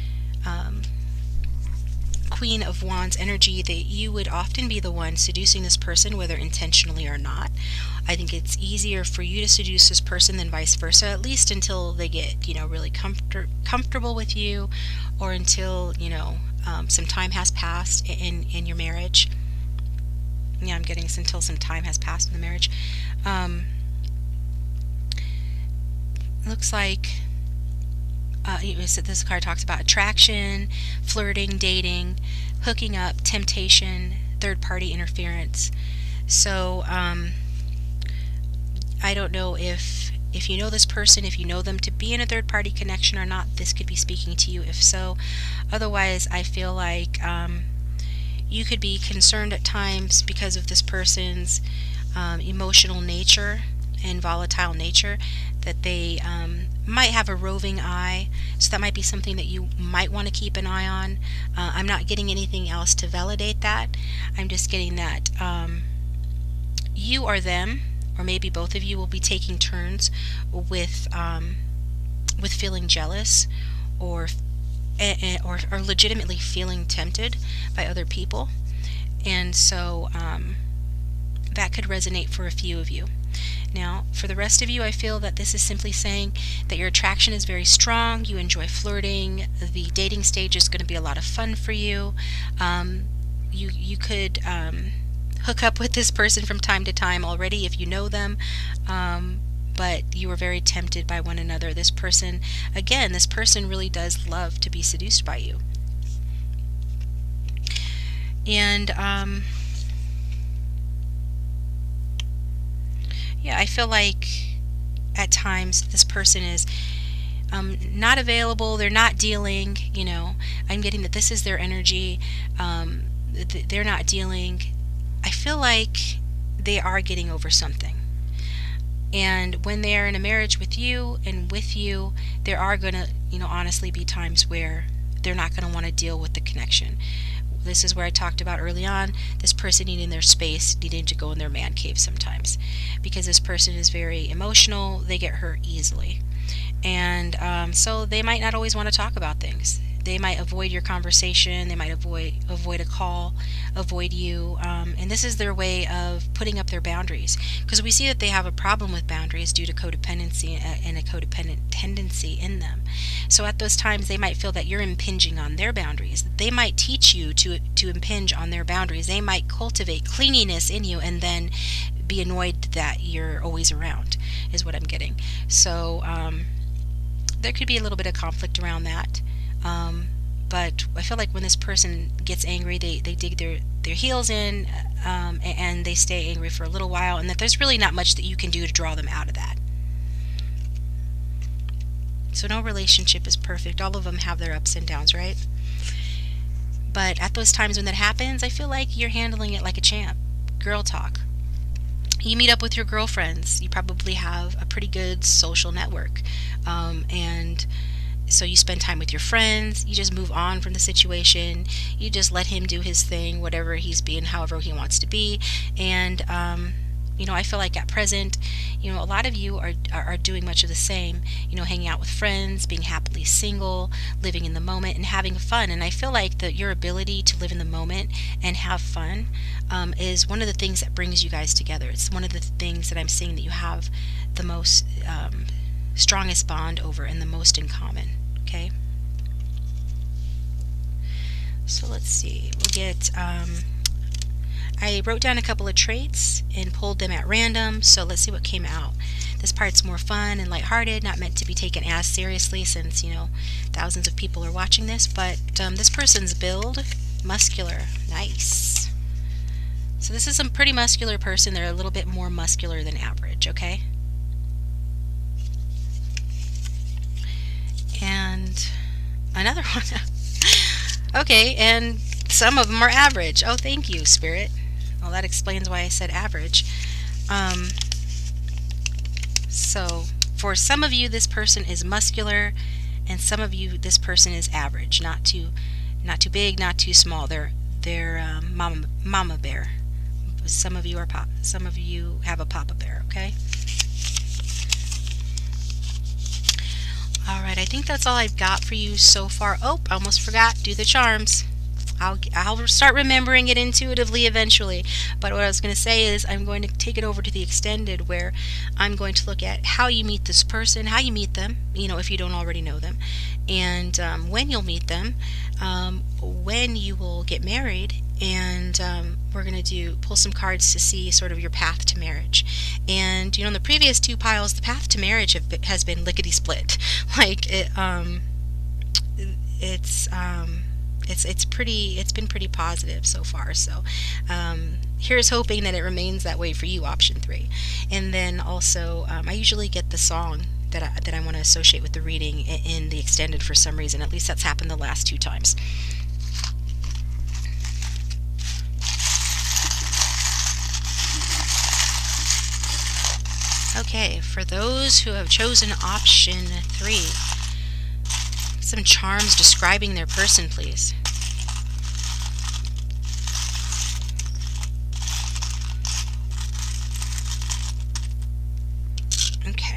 Queen of Wands energy that you would often be the one seducing this person, whether intentionally or not. I think it's easier for you to seduce this person than vice versa, at least until they get, really comfortable with you, or until, some time has passed in your marriage. Yeah, I'm getting until some time has passed in the marriage. Looks like this card talks about attraction, flirting, dating, hooking up, temptation, third-party interference. So I don't know if you know this person, if you know them to be in a third-party connection or not. This could be speaking to you if so. Otherwise, I feel like you could be concerned at times because of this person's emotional nature and volatile nature, that they might have a roving eye. So that might be something that you might want to keep an eye on. I'm not getting anything else to validate that. I'm just getting that you or them, or maybe both of you, will be taking turns with feeling jealous or legitimately feeling tempted by other people. And so that could resonate for a few of you. Now, for the rest of you, I feel that this is simply saying that your attraction is very strong, you enjoy flirting, the dating stage is going to be a lot of fun for you. You could hook up with this person from time to time already if you know them, but you were very tempted by one another. This person really does love to be seduced by you. And yeah, I feel like at times this person is not available, they're not dealing, I'm getting that this is their energy, they're not dealing. I feel like they are getting over something. And when they're in a marriage with you, there are going to, honestly be times where they're not going to want to deal with the connection. This is where I talked about early on, this person needing their space, needing to go in their man cave sometimes. Because this person is very emotional, they get hurt easily. And so they might not always want to talk about things. They might avoid your conversation, they might avoid a call, avoid you, and this is their way of putting up their boundaries. Because we see that they have a problem with boundaries due to codependency and a codependent tendency in them. So at those times they might feel that you're impinging on their boundaries. They might teach you to impinge on their boundaries. They might cultivate clinginess in you and then be annoyed that you're always around, is what I'm getting. So there could be a little bit of conflict around that. But I feel like when this person gets angry, they dig their heels in, and they stay angry for a little while, and that there's really not much that you can do to draw them out of that. So no relationship is perfect. All of them have their ups and downs, right? But at those times when that happens, I feel like you're handling it like a champ. Girl talk. You meet up with your girlfriends. You probably have a pretty good social network. And so you spend time with your friends. You just move on from the situation. You just let him do his thing, whatever he's being, however he wants to be. And, I feel like at present, a lot of you are doing much of the same, hanging out with friends, being happily single, living in the moment, and having fun. And I feel like your ability to live in the moment and have fun is one of the things that brings you guys together. It's one of the things that I'm seeing that you have the most strongest bond over and the most in common. Okay? So let's see. We'll get... I wrote down a couple of traits and pulled them at random, so let's see what came out. This part's more fun and lighthearted, not meant to be taken as seriously since, thousands of people are watching this, but this person's build, muscular, nice. So this is a pretty muscular person. They're a little bit more muscular than average, okay? And another one. Okay, and some of them are average. Oh, thank you, Spirit. Well, that explains why I said average. So for some of you, this person is muscular, and some of you, this person is average. Not too big, not too small. They're mama bear. Some of you are some of you have a papa bear. Okay. All right. I think that's all I've got for you so far. Oh, I almost forgot. Do the charms. I'll start remembering it intuitively eventually, but what I was going to say is I'm going to take it over to the extended, where I'm going to look at how you meet this person, how you meet them, if you don't already know them, and when you'll meet them, when you will get married, and we're going to pull some cards to see sort of your path to marriage. And in the previous two piles, the path to marriage has been lickety split. Like it's been pretty positive so far. So here's hoping that it remains that way for you, option 3. And then also I usually get the song that I want to associate with the reading in the extended for some reason. At least that's happened the last 2 times. Okay, for those who have chosen option 3, some charms describing their person, please. Okay.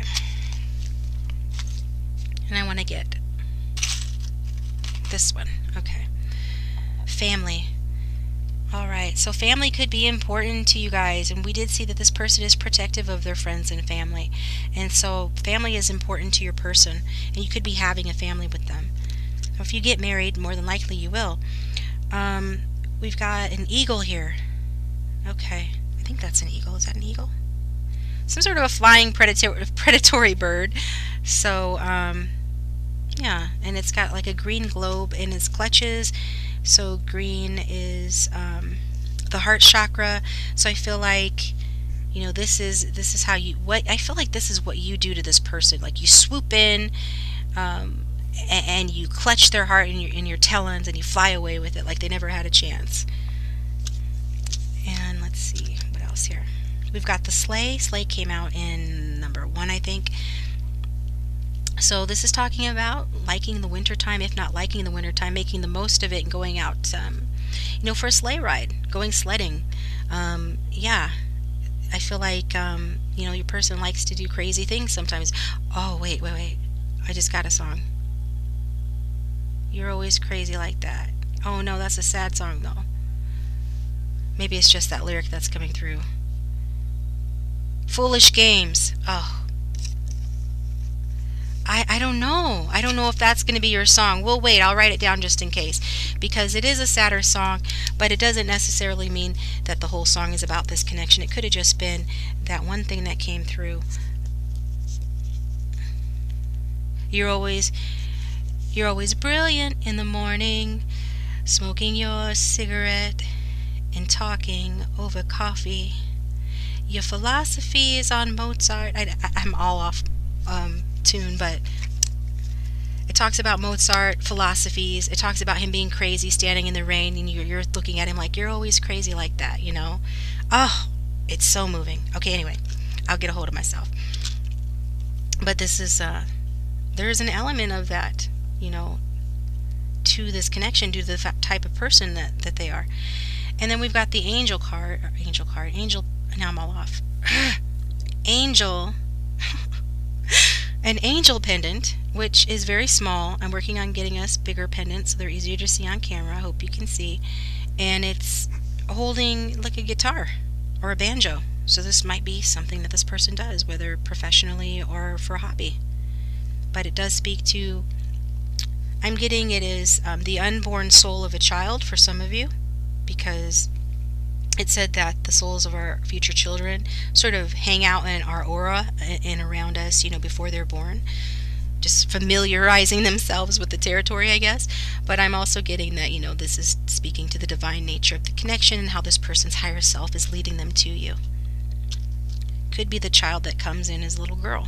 And I want to get this one. Okay. Family. Alright, so family could be important to you guys, and we did see that this person is protective of their friends and family. And so family is important to your person, and you could be having a family with them. If you get married, more than likely you will. We've got an eagle here. Okay, I think that's an eagle. Is that an eagle? Some sort of a flying predatory bird. So, yeah, and it's got like a green globe in its clutches. So green is the heart chakra. So I feel like, this is how you, I feel like this is what you do to this person. Like you swoop in, and you clutch their heart in your talons, and you fly away with it like they never had a chance. And let's see what else here. We've got the sleigh. Sleigh came out in number 1, I think. So this is talking about liking the wintertime, if not liking the wintertime, making the most of it and going out, for a sleigh ride, going sledding. Yeah, I feel like, your person likes to do crazy things sometimes. Oh, wait. I just got a song. You're always crazy like that. Oh, no, that's a sad song, though. Maybe it's just that lyric that's coming through. Foolish games. Oh. I don't know. I don't know if that's going to be your song. We'll wait. I'll write it down just in case, because it is a sadder song, but it doesn't necessarily mean that the whole song is about this connection. It could have just been that one thing that came through. You're always brilliant in the morning, smoking your cigarette and talking over coffee. Your philosophy is on Mozart. I'm all off tune, but it talks about Mozart philosophies. It talks about him being crazy, standing in the rain, and you're looking at him like you're always crazy like that, you know? Oh, it's so moving. Okay, anyway, I'll get a hold of myself. But this is, there's an element of that, you know, to this connection due to the type of person that they are. And then we've got the angel, now I'm all off. Angel, an angel pendant, which is very small. I'm working on getting us bigger pendants so they're easier to see on camera. I hope you can see. And it's holding like a guitar or a banjo. So this might be something that this person does, whether professionally or for a hobby. But it does speak to, I'm getting it is the unborn soul of a child for some of you, because it said that the souls of our future children sort of hang out in our aura and around us, you know, before they're born, just familiarizing themselves with the territory, I guess. But I'm also getting that, you know, this is speaking to the divine nature of the connection and how this person's higher self is leading them to you. Could be the child that comes in as a little girl.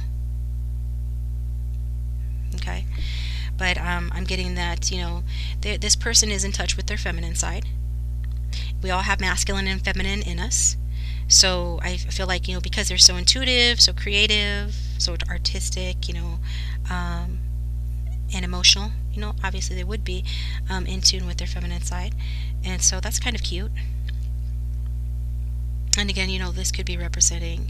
Okay, but I'm getting that, you know, this person is in touch with their feminine side. We all have masculine and feminine in us. So I feel like, you know, because they're so intuitive, so creative, so artistic, you know, and emotional, you know, obviously they would be in tune with their feminine side. And so that's kind of cute. And again, you know, this could be representing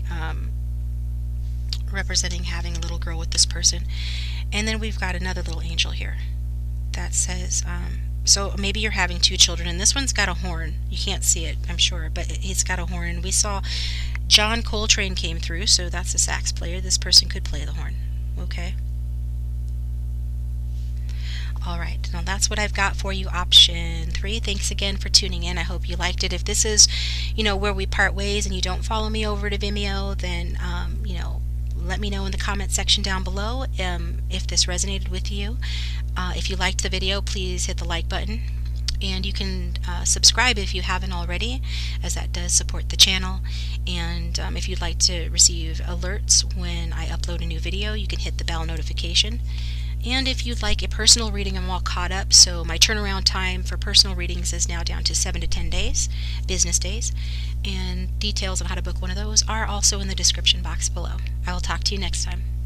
having a little girl with this person. And then we've got another little angel here that says, so maybe you're having two children, and this one's got a horn. You can't see it, I'm sure, but it's got a horn. We saw John Coltrane came through, so that's a sax player. This person could play the horn. Okay. All right, now that's what I've got for you, option 3. Thanks again for tuning in. I hope you liked it. If this is, you know, where we part ways and you don't follow me over to Vimeo, then, you know, let me know in the comment section down below if this resonated with you. If you liked the video, please hit the like button. And you can subscribe if you haven't already, as that does support the channel. And if you'd like to receive alerts when I upload a new video, you can hit the bell notification. And if you'd like a personal reading, I'm all caught up, so my turnaround time for personal readings is now down to 7 to 10 days, business days, and details of how to book one of those are also in the description box below. I will talk to you next time.